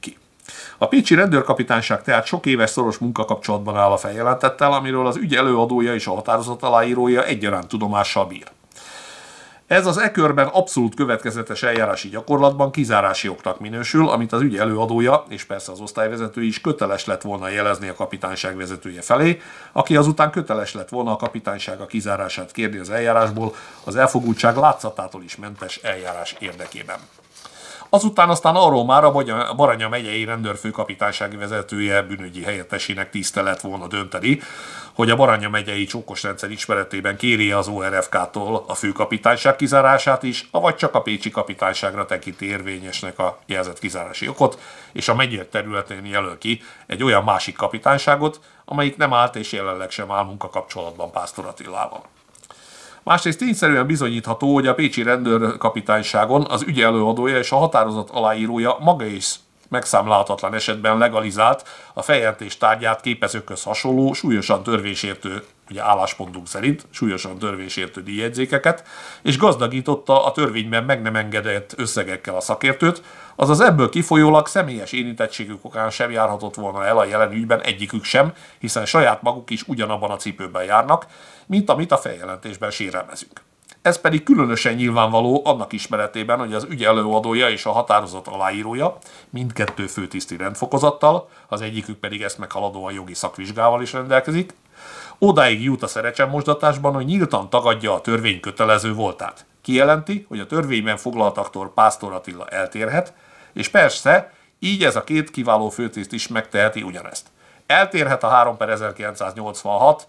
A pécsi rendőrkapitányság tehát sok éves szoros munkakapcsolatban áll a feljelentettel, amiről az ügy előadója és a határozat aláírója egyaránt tudomással bír. Ez az e körben abszolút következetes eljárási gyakorlatban kizárási oknak minősül, amit az ügy előadója, és persze az osztályvezető is köteles lett volna jelezni a kapitányság vezetője felé, aki azután köteles lett volna a kapitánysága kizárását kérni az eljárásból, az elfogultság látszatától is mentes eljárás érdekében. Azután aztán arról már a Baranya megyei rendőrfőkapitánysági vezetője bűnügyi helyettesének tiszte lett volna dönteni, hogy a Baranya megyei csókosrendszer ismeretében kéri az o er ef ká-tól a főkapitányság kizárását is, avagy csak a pécsi kapitányságra tekinti érvényesnek a jelzett kizárási okot, és a megye területén jelöl ki egy olyan másik kapitányságot, amelyik nem állt és jelenleg sem áll munkakapcsolatban Pásztor Attilával. Másrészt tényszerűen bizonyítható, hogy a pécsi rendőrkapitányságon az ügy előadója és a határozat aláírója maga is megszámlálhatatlan esetben legalizált a feljelentés tárgyát képezőkhöz hasonló, súlyosan törvénysértő, ugye álláspontunk szerint, súlyosan törvénysértő díjjegyzékeket, és gazdagította a törvényben meg nem engedett összegekkel a szakértőt, azaz ebből kifolyólag személyes érintettségük okán sem járhatott volna el a jelen ügyben egyikük sem, hiszen saját maguk is ugyanabban a cipőben járnak, mint amit a feljelentésben sérelmezünk. Ez pedig különösen nyilvánvaló annak ismeretében, hogy az ügy előadója és a határozat aláírója mindkettő főtiszti rendfokozattal, az egyikük pedig ezt meghaladóan jogi szakvizsgával is rendelkezik, odáig jut a szerecsenmosdatásban, hogy nyíltan tagadja a törvény kötelező voltát. Kijelenti, hogy a törvényben foglaltaktól Pásztor Attila eltérhet, és persze így ez a két kiváló főtiszt is megteheti ugyanezt. Eltérhet a három per ezerkilencszáznyolcvanhat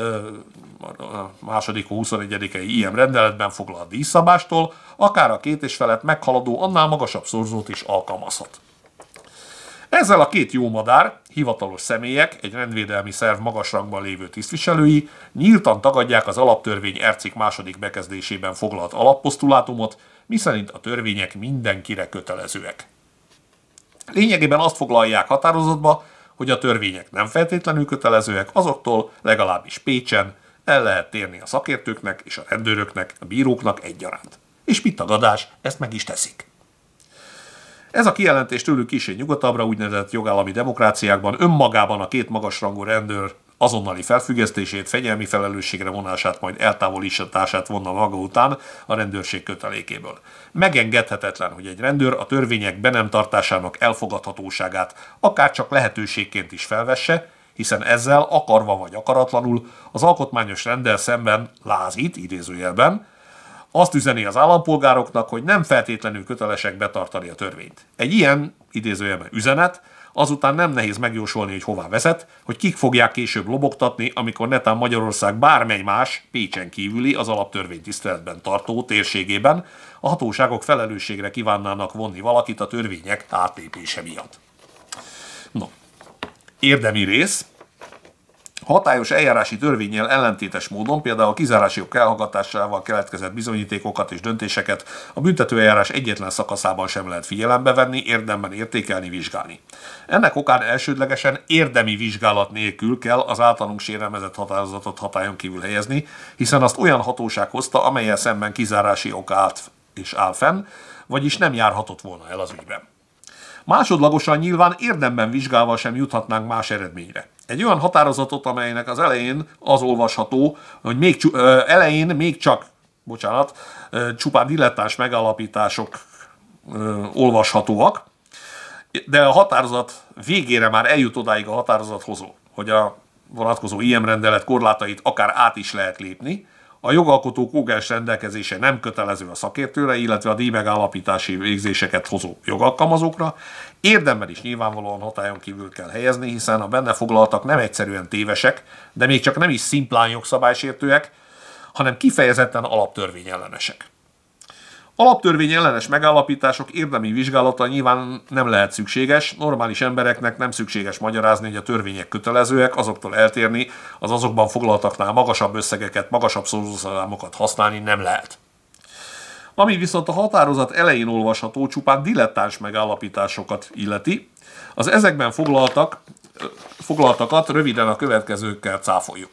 második huszonegyedikei i em rendeletben foglalt díjszabástól, akár a két és felet meghaladó annál magasabb szorzót is alkalmazhat. Ezzel a két jó madár, hivatalos személyek, egy rendvédelmi szerv magas rangban lévő tisztviselői nyíltan tagadják az alaptörvény ercik második bekezdésében foglalt alapposztulátumot, miszerint a törvények mindenkire kötelezőek. Lényegében azt foglalják határozatba, hogy a törvények nem feltétlenül kötelezőek, azoktól legalábbis Pécsen el lehet térni a szakértőknek és a rendőröknek, a bíróknak egyaránt. És mit tagadás, ezt meg is teszik. Ez a kijelentés tőlük kissé nyugatabbra úgynevezett jogállami demokráciákban önmagában a két magasrangú rendőr azonnali felfüggesztését, fegyelmi felelősségre vonását, majd eltávolítását vonna maga után a rendőrség kötelékéből. Megengedhetetlen, hogy egy rendőr a törvények be nem tartásának elfogadhatóságát akár csak lehetőségként is felvesse, hiszen ezzel akarva vagy akaratlanul az alkotmányos renddel szemben lázít, idézőjelben, azt üzeni az állampolgároknak, hogy nem feltétlenül kötelesek betartani a törvényt. Egy ilyen, idézőjelben üzenet, azután nem nehéz megjósolni, hogy hová vezet, hogy kik fogják később lobogtatni, amikor netán Magyarország bármely más, Pécsen kívüli, az alaptörvény tiszteletben tartó térségében a hatóságok felelősségre kívánnának vonni valakit a törvények átlépése miatt. No, érdemi rész. Hatályos eljárási törvénnyel ellentétes módon, például a kizárási jog elhallgatásával keletkezett bizonyítékokat és döntéseket a büntetőeljárás egyetlen szakaszában sem lehet figyelembe venni, érdemben értékelni, vizsgálni. Ennek okán elsődlegesen érdemi vizsgálat nélkül kell az általunk sérelmezett határozatot hatályon kívül helyezni, hiszen azt olyan hatóság hozta, amellyel szemben kizárási ok állt és áll fenn, vagyis nem járhatott volna el az ügyben. Másodlagosan nyilván érdemben vizsgálva sem juthatnánk más eredményre. Egy olyan határozatot, amelynek az elején az olvasható, hogy még, ö, elején még csak, bocsánat, ö, csupán dilettáns megállapítások ö, olvashatóak, de a határozat végére már eljut odáig a határozathozó, hogy a vonatkozó i em rendelet korlátait akár át is lehet lépni, a jogalkotó kógens rendelkezése nem kötelező a szakértőre, illetve a díjmegállapítási végzéseket hozó jogalkalmazókra, érdemben is nyilvánvalóan hatályon kívül kell helyezni, hiszen a benne foglaltak nem egyszerűen tévesek, de még csak nem is szimplán jogszabálysértőek, hanem kifejezetten alaptörvényellenesek. Alaptörvény ellenes megállapítások érdemi vizsgálata nyilván nem lehet szükséges, normális embereknek nem szükséges magyarázni, hogy a törvények kötelezőek, azoktól eltérni, az azokban foglaltaknál magasabb összegeket, magasabb szószámokat használni nem lehet. Ami viszont a határozat elején olvasható csupán dilettáns megállapításosokat illeti, az ezekben foglaltak, foglaltakat röviden a következőkkel cáfoljuk.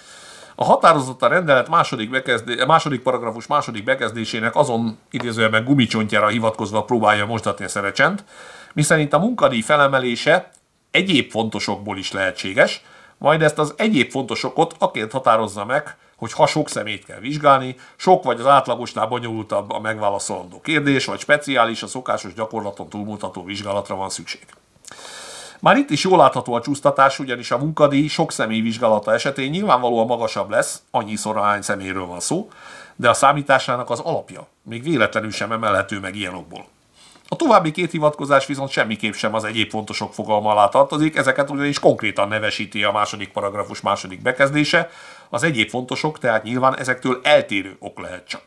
A határozat a rendelet második, bekezdé, második paragrafus második bekezdésének azon idézőjelben gumicsontjára hivatkozva próbálja mosdatni a szerecsent, miszerint a munkadíj felemelése egyéb fontosokból is lehetséges, majd ezt az egyéb fontosokot aként határozza meg, hogy ha sok személyt kell vizsgálni, sok vagy az átlagosnál bonyolultabb a megválaszolandó kérdés, vagy speciális, a szokásos gyakorlaton túlmutató vizsgálatra van szükség. Már itt is jól látható a csúsztatás, ugyanis a munkadíj sok személy vizsgálata esetén nyilvánvalóan magasabb lesz, annyiszor ahány személyről van szó, de a számításának az alapja még véletlenül sem emelhető meg ilyen okból. A további két hivatkozás viszont semmiképp sem az egyéb fontosok fogalma alá tartozik, ezeket ugyanis konkrétan nevesíti a második paragrafus második bekezdése, az egyéb fontosok tehát nyilván ezektől eltérő ok lehet csak.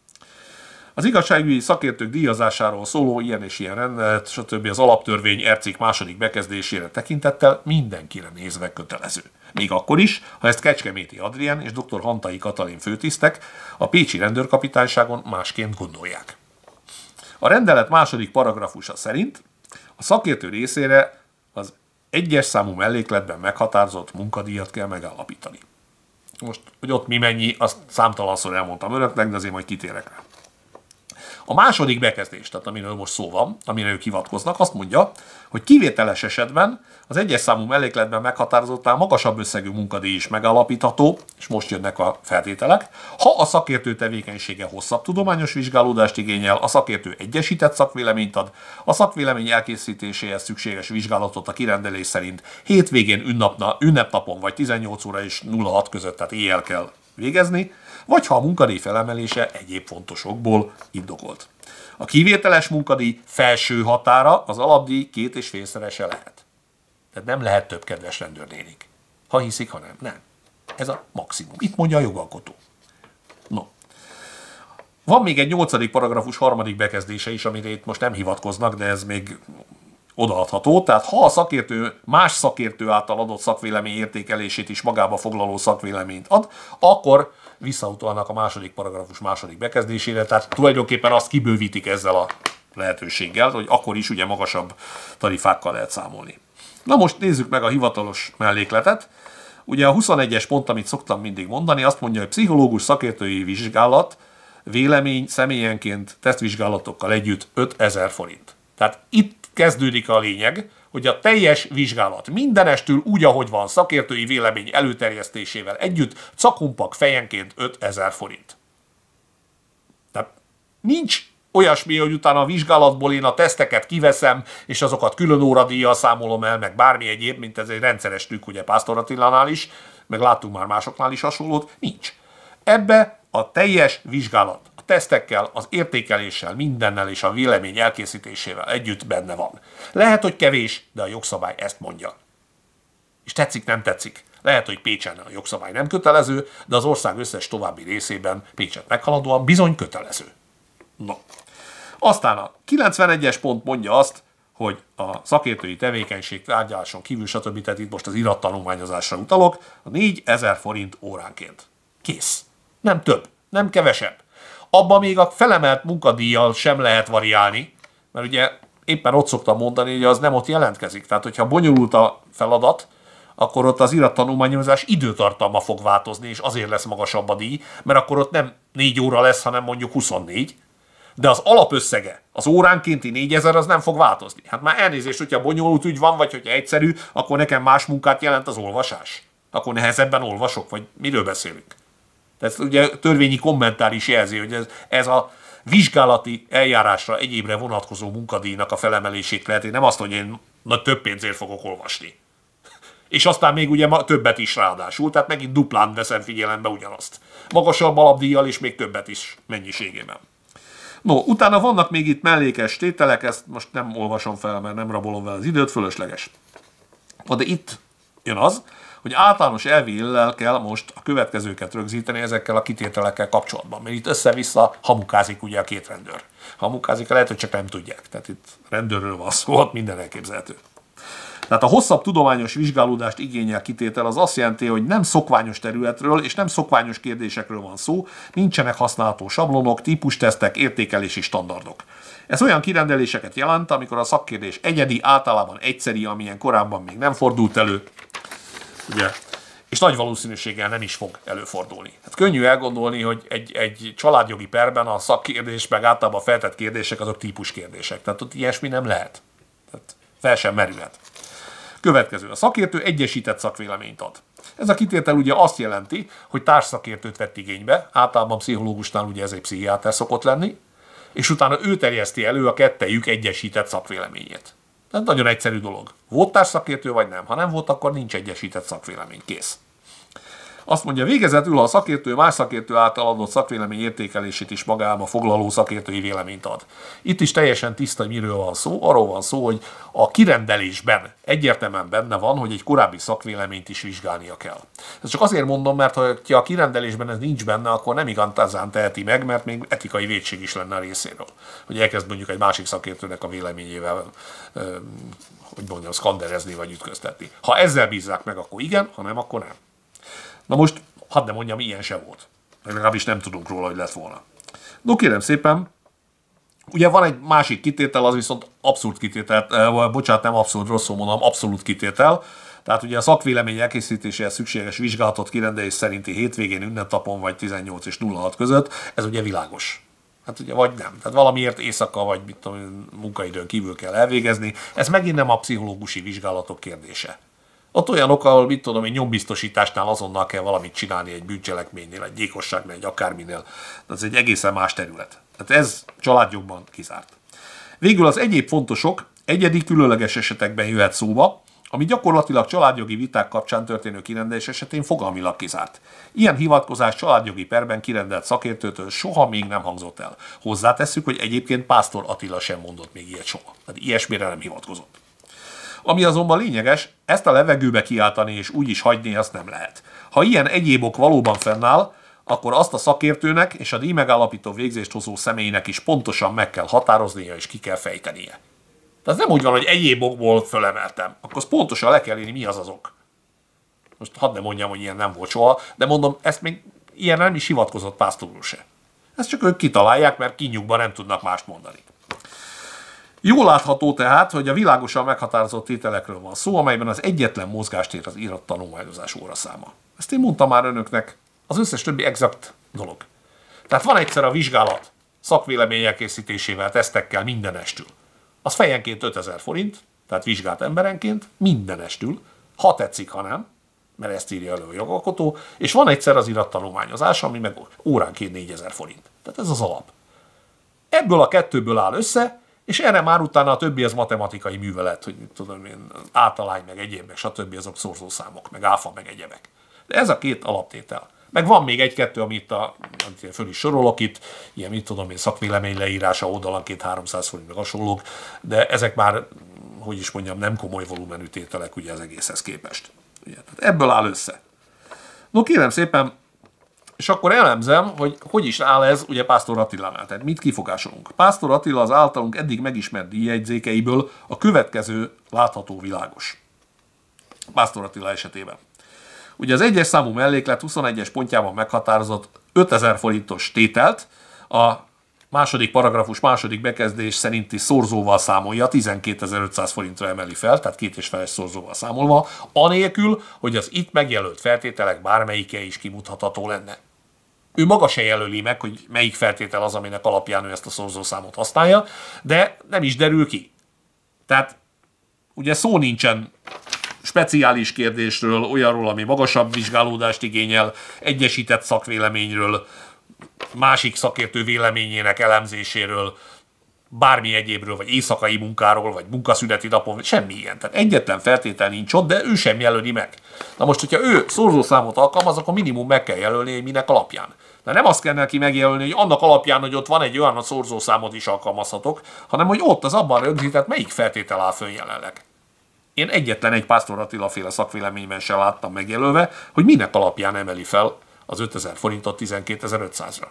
Az igazságügyi szakértők díjazásáról szóló ilyen és ilyen rendelet, stb. Az alaptörvény er cikk második bekezdésére tekintettel mindenkire nézve kötelező. Még akkor is, ha ezt Kecskeméti Adrien és dr. Hantai Katalin főtisztek a pécsi rendőrkapitányságon másként gondolják. A rendelet második paragrafusa szerint a szakértő részére az egyes számú mellékletben meghatározott munkadíjat kell megállapítani. Most, hogy ott mi mennyi, azt számtalanszor elmondtam önöknek, de azért majd kitérek rá. A második bekezdés, tehát amiről most szó van, amire ők hivatkoznak, azt mondja, hogy kivételes esetben az egyes számú mellékletben meghatározottnál magasabb összegű munkadíj is megállapítható, és most jönnek a feltételek, ha a szakértő tevékenysége hosszabb tudományos vizsgálódást igényel, a szakértő egyesített szakvéleményt ad, a szakvélemény elkészítéséhez szükséges vizsgálatot a kirendelés szerint hétvégén, ünnapna, ünnepnapon vagy tizennyolc óra és nulla hat között, tehát éjjel kell végezni, vagy ha a munkadíj felemelése egyéb fontosokból indokolt. A kivételes munkadíj felső határa az alapdíj két és félszerese lehet. Tehát nem lehet több, kedves rendőrnénik. Ha hiszik, ha nem. Nem. Ez a maximum. Itt mondja a jogalkotó. No. Van még egy nyolcadik paragrafus harmadik bekezdése is, amire itt most nem hivatkoznak, de ez még odaadható. Tehát ha a szakértő más szakértő által adott szakvélemény értékelését is magába foglaló szakvéleményt ad, akkor visszautalnak a második paragrafus második bekezdésére, tehát tulajdonképpen azt kibővítik ezzel a lehetőséggel, hogy akkor is ugye magasabb tarifákkal lehet számolni. Na most nézzük meg a hivatalos mellékletet. Ugye a huszonegyes pont, amit szoktam mindig mondani, azt mondja, hogy pszichológus szakértői vizsgálat, vélemény személyenként tesztvizsgálatokkal együtt ötezer forint. Tehát itt kezdődik a lényeg, hogy a teljes vizsgálat mindenestül úgy, ahogy van, szakértői vélemény előterjesztésével együtt cakumpak fejenként ötezer forint. Tehát nincs olyasmi, hogy utána a vizsgálatból én a teszteket kiveszem, és azokat külön óradíjjal számolom el, meg bármi egyéb, mint ez egy rendszeres trükk, ugye Pásztor Attilánál is, meg láttunk már másoknál is hasonlót, nincs. Ebbe a teljes vizsgálat, a tesztekkel, az értékeléssel, mindennel és a vélemény elkészítésével együtt benne van. Lehet, hogy kevés, de a jogszabály ezt mondja. És tetszik, nem tetszik. Lehet, hogy Pécsen a jogszabály nem kötelező, de az ország összes további részében Pécset meghaladóan bizony kötelező. No. Aztán a kilencvenegyes pont mondja azt, hogy a szakértői tevékenység tárgyaláson kívül, stb. Tehát itt most az irattanulmányozásra utalok, a négyezer forint óránként. Kész. Nem több, nem kevesebb. Abban még a felemelt munkadíjjal sem lehet variálni, mert ugye éppen ott szoktam mondani, hogy az nem ott jelentkezik. Tehát, hogyha bonyolult a feladat, akkor ott az irattanulmányozás időtartalma fog változni, és azért lesz magasabb a díj, mert akkor ott nem négy óra lesz, hanem mondjuk huszonnégy. De az alapösszege, az óránkénti négyezer, az nem fog változni. Hát már elnézést, hogyha bonyolult ügy van, vagy hogyha egyszerű, akkor nekem más munkát jelent az olvasás. Akkor nehezebben olvasok, vagy miről beszélünk? Tehát ugye törvényi kommentár is jelzi, hogy ez, ez a vizsgálati eljárásra, egyébre vonatkozó munkadíjnak a felemelését lehet. Nem azt, hogy én na, több pénzért fogok olvasni. És aztán még ugye többet is ráadásul, tehát megint duplán veszem figyelembe ugyanazt. Magasabb alapdíjjal és még többet is mennyiségében. No, utána vannak még itt mellékes tételek, ezt most nem olvasom fel, mert nem rabolom vele az időt, fölösleges. De itt jön az, hogy általános elvi illel kell most a következőket rögzíteni ezekkel a kitételekkel kapcsolatban, mert itt össze-vissza hamukázik ugye a két rendőr. Hamukázik, lehet, hogy csak nem tudják. Tehát itt rendőrről van szó, ott minden elképzelhető. Tehát a hosszabb tudományos vizsgálódást igényel kitétel az azt jelenti, hogy nem szokványos területről és nem szokványos kérdésekről van szó, nincsenek használható sablonok, típustesztek, értékelési standardok. Ez olyan kirendeléseket jelent, amikor a szakkérdés egyedi, általában egyszeri, amilyen korábban még nem fordult elő, ugye, és nagy valószínűséggel nem is fog előfordulni. Hát könnyű elgondolni, hogy egy, egy családjogi perben a szakkérdés, meg általában feltett kérdések, azok típuskérdések. Tehát ott ilyesmi nem lehet. Tehát fel sem merülhet. Következő. A szakértő egyesített szakvéleményt ad. Ez a kitétel ugye azt jelenti, hogy társszakértőt vett igénybe, általában pszichológusnál ugye ez egy pszichiáter szokott lenni, és utána ő terjeszti elő a kettejük egyesített szakvéleményét. Ez nagyon egyszerű dolog. Volt társszakértő vagy nem? Ha nem volt, akkor nincs egyesített szakvélemény. Kész. Azt mondja, végezetül, ha a szakértő más szakértő által adott szakvélemény értékelését is magába foglaló szakértői véleményt ad. Itt is teljesen tiszta, hogy miről van szó. Arról van szó, hogy a kirendelésben egyértelműen benne van, hogy egy korábbi szakvéleményt is vizsgálnia kell. Ezt csak azért mondom, mert ha a kirendelésben ez nincs benne, akkor nem igazán teheti meg, mert még etikai vétség is lenne a részéről. Hogy elkezd mondjuk egy másik szakértőnek a véleményével, hogy mondjam, szkanderezni vagy ütköztetni. Ha ezzel bízzák meg, akkor igen, ha nem, akkor nem. Na most, hadd ne mondjam, ilyen se volt. Legalábbis nem tudunk róla, hogy lett volna. No kérem szépen, ugye van egy másik kitétel, az viszont abszolút kitétel, eh, bocsánat, nem abszolút, rosszul mondom, abszolút kitétel. Tehát ugye a szakvélemény elkészítéséhez szükséges vizsgálatot kirendelés szerinti hétvégén, ünnepnapon vagy tizennyolc és nulla hat között, ez ugye világos. Hát ugye vagy nem. Tehát valamiért éjszaka vagy mit tudom, munkaidőn kívül kell elvégezni. Ez megint nem a pszichológusi vizsgálatok kérdése. Ott olyanok, ahol mit tudom, egy nyombiztosításnál azonnal kell valamit csinálni egy bűncselekménynél, egy gyilkosságnál, egy akárminél. Ez egy egészen más terület. Tehát ez családjogban kizárt. Végül az egyéb fontosok egyedi különleges esetekben jöhet szóba, ami gyakorlatilag családjogi viták kapcsán történő kirendelés esetén fogalmilag kizárt. Ilyen hivatkozás családjogi perben kirendelt szakértőtől soha még nem hangzott el. Hozzátesszük, hogy egyébként Pásztor Attila sem mondott még ilyet soha. Tehát ilyesmire nem hivatkozott. Ami azonban lényeges, ezt a levegőbe kiáltani és úgy is hagyni, azt nem lehet. Ha ilyen egyéb ok valóban fennáll, akkor azt a szakértőnek és a díjmegállapító végzést hozó személynek is pontosan meg kell határoznia és ki kell fejtenie. Tehát nem úgy van, hogy egyéb okból fölemeltem. Akkor azt pontosan le kell írni, mi az az ok. Most hadd ne mondjam, hogy ilyen nem volt soha, de mondom, ezt még ilyen nem is hivatkozott Pásztor úr se. Ezt csak ők kitalálják, mert kinyugban nem tudnak mást mondani. Jól látható tehát, hogy a világosan meghatározott tételekről van szó, amelyben az egyetlen mozgástér az írott tanulmányozás óraszáma. Ezt én mondtam már önöknek, az összes többi exakt dolog. Tehát van egyszer a vizsgálat szakvélemény elkészítésével, tesztekkel, mindenestül. Az fejenként ötezer forint, tehát vizsgált emberenként, mindenestül, ha tetszik, ha nem, mert ezt írja elő a jogalkotó, és van egyszer az irattanulmányozás, ami meg óránként négyezer forint. Tehát ez az alap. Ebből a kettőből áll össze, és erre már utána a többi az matematikai művelet, hogy mit tudom én, általány, meg egyéb, meg stb. Azok szorzószámok, meg áfa, meg egyebek. De ez a két alaptétel. Meg van még egy-kettő, amit, a, amit föl is sorolok itt, ilyen mit tudom én, szakvélemény leírása oldalanként háromszáz forint, meg hasonlók, de ezek már, hogy is mondjam, nem komoly volumenű tételek ugye az egészhez képest. Ugye, tehát ebből áll össze. No kérem szépen, és akkor elemzem, hogy hogy is áll ez ugye Pásztor Attilánál. Tehát mit kifogásolunk? Pásztor Attila az általunk eddig megismert díjjegyzékeiből a következő látható világos. Pásztor Attila esetében. Ugye az egyes számú melléklet huszonegyes pontjában meghatározott ötezer forintos tételt a második paragrafus második bekezdés szerinti szorzóval számolja, tizenkétezer-ötszáz forintra emeli fel, tehát két és feles szorzóval számolva, anélkül, hogy az itt megjelölt feltételek bármelyike is kimutatható lenne. Ő maga se jelöli meg, hogy melyik feltétel az, aminek alapján ő ezt a szorzószámot használja, de nem is derül ki. Tehát ugye szó nincsen speciális kérdésről, olyanról, ami magasabb vizsgálódást igényel, egyesített szakvéleményről, másik szakértő véleményének elemzéséről, bármi egyébről, vagy éjszakai munkáról, vagy munkaszüneti napon, semmi ilyen. Tehát egyetlen feltétel nincs ott, de ő sem jelöli meg. Na most, hogyha ő szorzószámot alkalmaz, akkor minimum meg kell jelölni, hogy minek alapján. De nem azt kell neki megjelölni, hogy annak alapján, hogy ott van egy olyan szorzószámot is alkalmazhatok, hanem hogy ott az abban rögzített, melyik feltétel áll fönn jelenleg. Én egyetlen egy Pásztor Attila féle szakvéleményben sem láttam megjelölve, hogy minek alapján emeli fel az ötezer forintot tizenkétezer-ötszázra.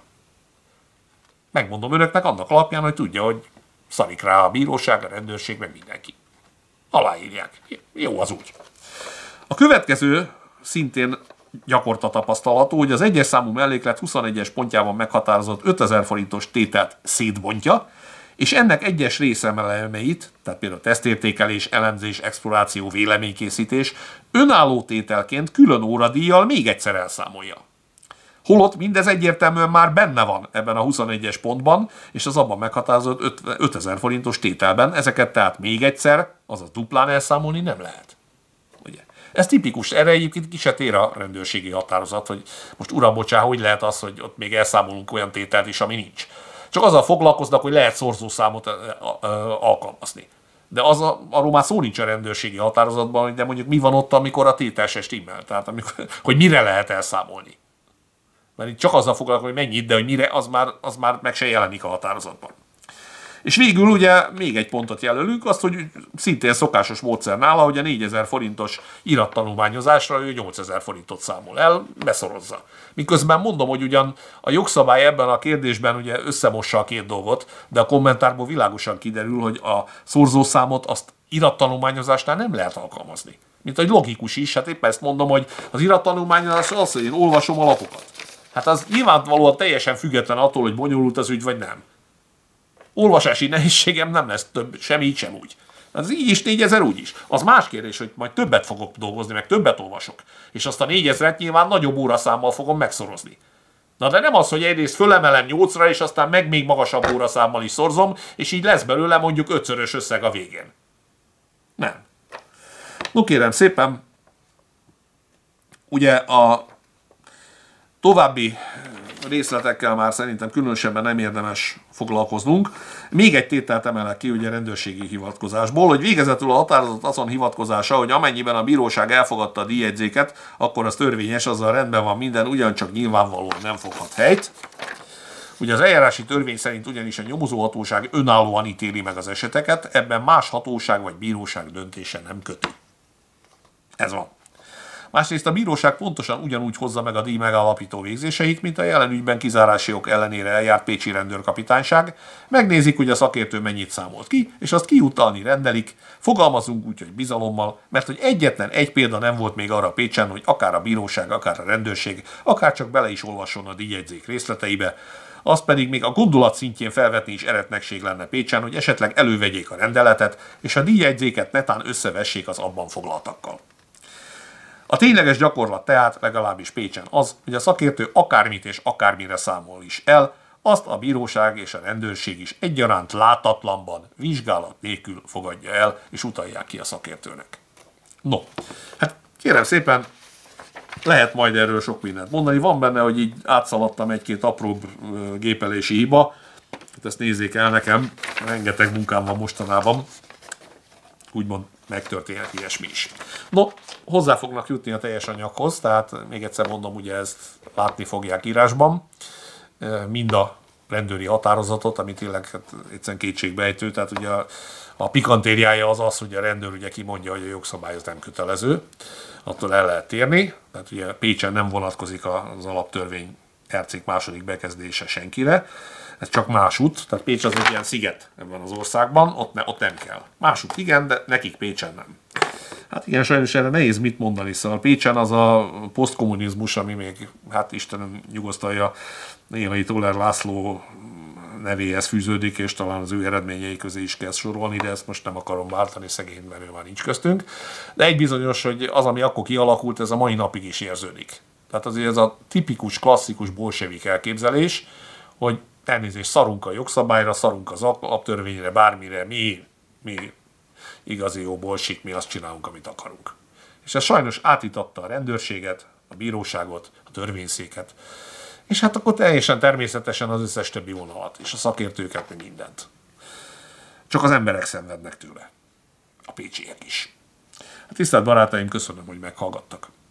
Megmondom önöknek annak alapján, hogy tudja, hogy szarik rá a bíróság, a rendőrség, meg mindenki. Aláírják. Jó az úgy. A következő szintén gyakorta tapasztalható, hogy az egyes számú melléklet huszonegyes pontjában meghatározott ötezer forintos tételt szétbontja, és ennek egyes részelemeit, tehát például tesztértékelés, elemzés, exploráció, véleménykészítés önálló tételként külön óradíjjal még egyszer elszámolja. Holott mindez egyértelműen már benne van ebben a huszonegyes pontban, és az abban meghatározott ötezer forintos tételben. Ezeket tehát még egyszer, azaz duplán elszámolni nem lehet. Ugye? Ez tipikus, erre egyébként ki se tér a rendőrségi határozat, hogy most uram, bocsá, hogy lehet az, hogy ott még elszámolunk olyan tételt is, ami nincs. Csak azzal foglalkoznak, hogy lehet szorzószámot alkalmazni. De az a, arról már szó nincs a rendőrségi határozatban, de mondjuk mi van ott, amikor a tétel se stimmel, tehát amikor, hogy mire lehet elszámolni. Mert itt csak azzal foglalkozunk, hogy mennyit, de hogy mire, az már, az már meg se jelenik a határozatban. És végül ugye még egy pontot jelölünk, azt, hogy szintén szokásos módszer nála, hogy a négyezer forintos irattanulmányozásra ő nyolcezer forintot számol el, beszorozza. Miközben mondom, hogy ugyan a jogszabály ebben a kérdésben ugye összemossa a két dolgot, de a kommentárból világosan kiderül, hogy a szorzószámot azt irattanulmányozásnál nem lehet alkalmazni. Mint egy logikus is, hát éppen ezt mondom, hogy az irattanulmányozás az, hogy én olvasom a lapokat. Hát az nyilvánvalóan teljesen független attól, hogy bonyolult az ügy, vagy nem. Olvasási nehézségem nem lesz több, sem így, sem úgy. Az így is négyezer, úgy is. Az más kérdés, hogy majd többet fogok dolgozni, meg többet olvasok. És azt a négyezret nyilván nagyobb óraszámmal fogom megszorozni. Na de nem az, hogy egyrészt fölemelem nyolcra, és aztán meg még magasabb óraszámmal is szorzom, és így lesz belőle mondjuk ötszörös összeg a végén. Nem. No kérem szépen, ugye a további részletekkel már szerintem különösebben nem érdemes foglalkoznunk. Még egy tételt emelek ki ugye rendőrségi hivatkozásból, hogy végezetül a határozat azon hivatkozása, hogy amennyiben a bíróság elfogadta a díjjegyzéket, akkor az törvényes, azzal rendben van minden, ugyancsak nyilvánvalóan nem foghat helyt. Ugye az eljárási törvény szerint ugyanis a nyomozóhatóság önállóan ítéli meg az eseteket, ebben más hatóság vagy bíróság döntése nem köti. Ez van. Másrészt a bíróság pontosan ugyanúgy hozza meg a díj megállapító végzéseit, mint a jelen ügyben kizárási ok ellenére eljárt pécsi rendőrkapitányság. Megnézik, hogy a szakértő mennyit számolt ki, és azt kiutalni rendelik. Fogalmazunk úgy, hogy bizalommal, mert hogy egyetlen egy példa nem volt még arra Pécsen, hogy akár a bíróság, akár a rendőrség, akár csak bele is olvasson a díjjegyzék részleteibe, az pedig még a gondolat szintjén felvetni is eretnekség lenne Pécsen, hogy esetleg elővegyék a rendeletet, és a díjjegyzéket netán összevessék az abban foglaltakkal. A tényleges gyakorlat tehát legalábbis Pécsen az, hogy a szakértő akármit és akármire számol is el, azt a bíróság és a rendőrség is egyaránt látatlanban, vizsgálat nélkül fogadja el, és utalják ki a szakértőnek. No, hát kérem szépen, lehet majd erről sok mindent mondani. Van benne, hogy így átszaladtam egy-két apróbb gépelési hiba. Hát ezt nézzék el nekem, rengeteg munkám van mostanában. Úgymond megtörténhet ilyesmi is. No, hozzá fognak jutni a teljes anyaghoz, tehát még egyszer mondom, ugye ezt látni fogják írásban. Mind a rendőri határozatot, ami tényleg hát egyszerűen kétségbejtő, tehát ugye a, a pikantériája az az, hogy a rendőr ugye kimondja, hogy a jogszabály az nem kötelező, attól el lehet térni, tehát ugye Pécsen nem vonatkozik az alaptörvény herceg második bekezdése senkire, ez csak másút, tehát Pécs az egy ilyen sziget ebben az országban, ott, ne, ott nem kell. Másút igen, de nekik Pécsen nem. Hát igen, sajnos erre nehéz mit mondani, szóval Pécsen az a posztkommunizmus, ami még, hát Istenem nyugosztalja, Némai Toller László nevéhez fűződik, és talán az ő eredményei közé is kell sorolni, de ezt most nem akarom váltani, szegény, mert ő már nincs köztünk. De egy bizonyos, hogy az, ami akkor kialakult, ez a mai napig is érződik. Tehát azért ez a tipikus, klasszikus bolsevik elképzelés, hogy elnézést, szarunk a jogszabályra, szarunk az alaptörvényre, bármire, mi, mi igazi jó bolsik, mi azt csinálunk, amit akarunk. És ez sajnos átítatta a rendőrséget, a bíróságot, a törvényszéket, és hát akkor teljesen természetesen az összes többi vonalat, és a szakértőket, meg mindent. Csak az emberek szenvednek tőle. A pécsiek is. Hát tisztelt barátaim, köszönöm, hogy meghallgattak.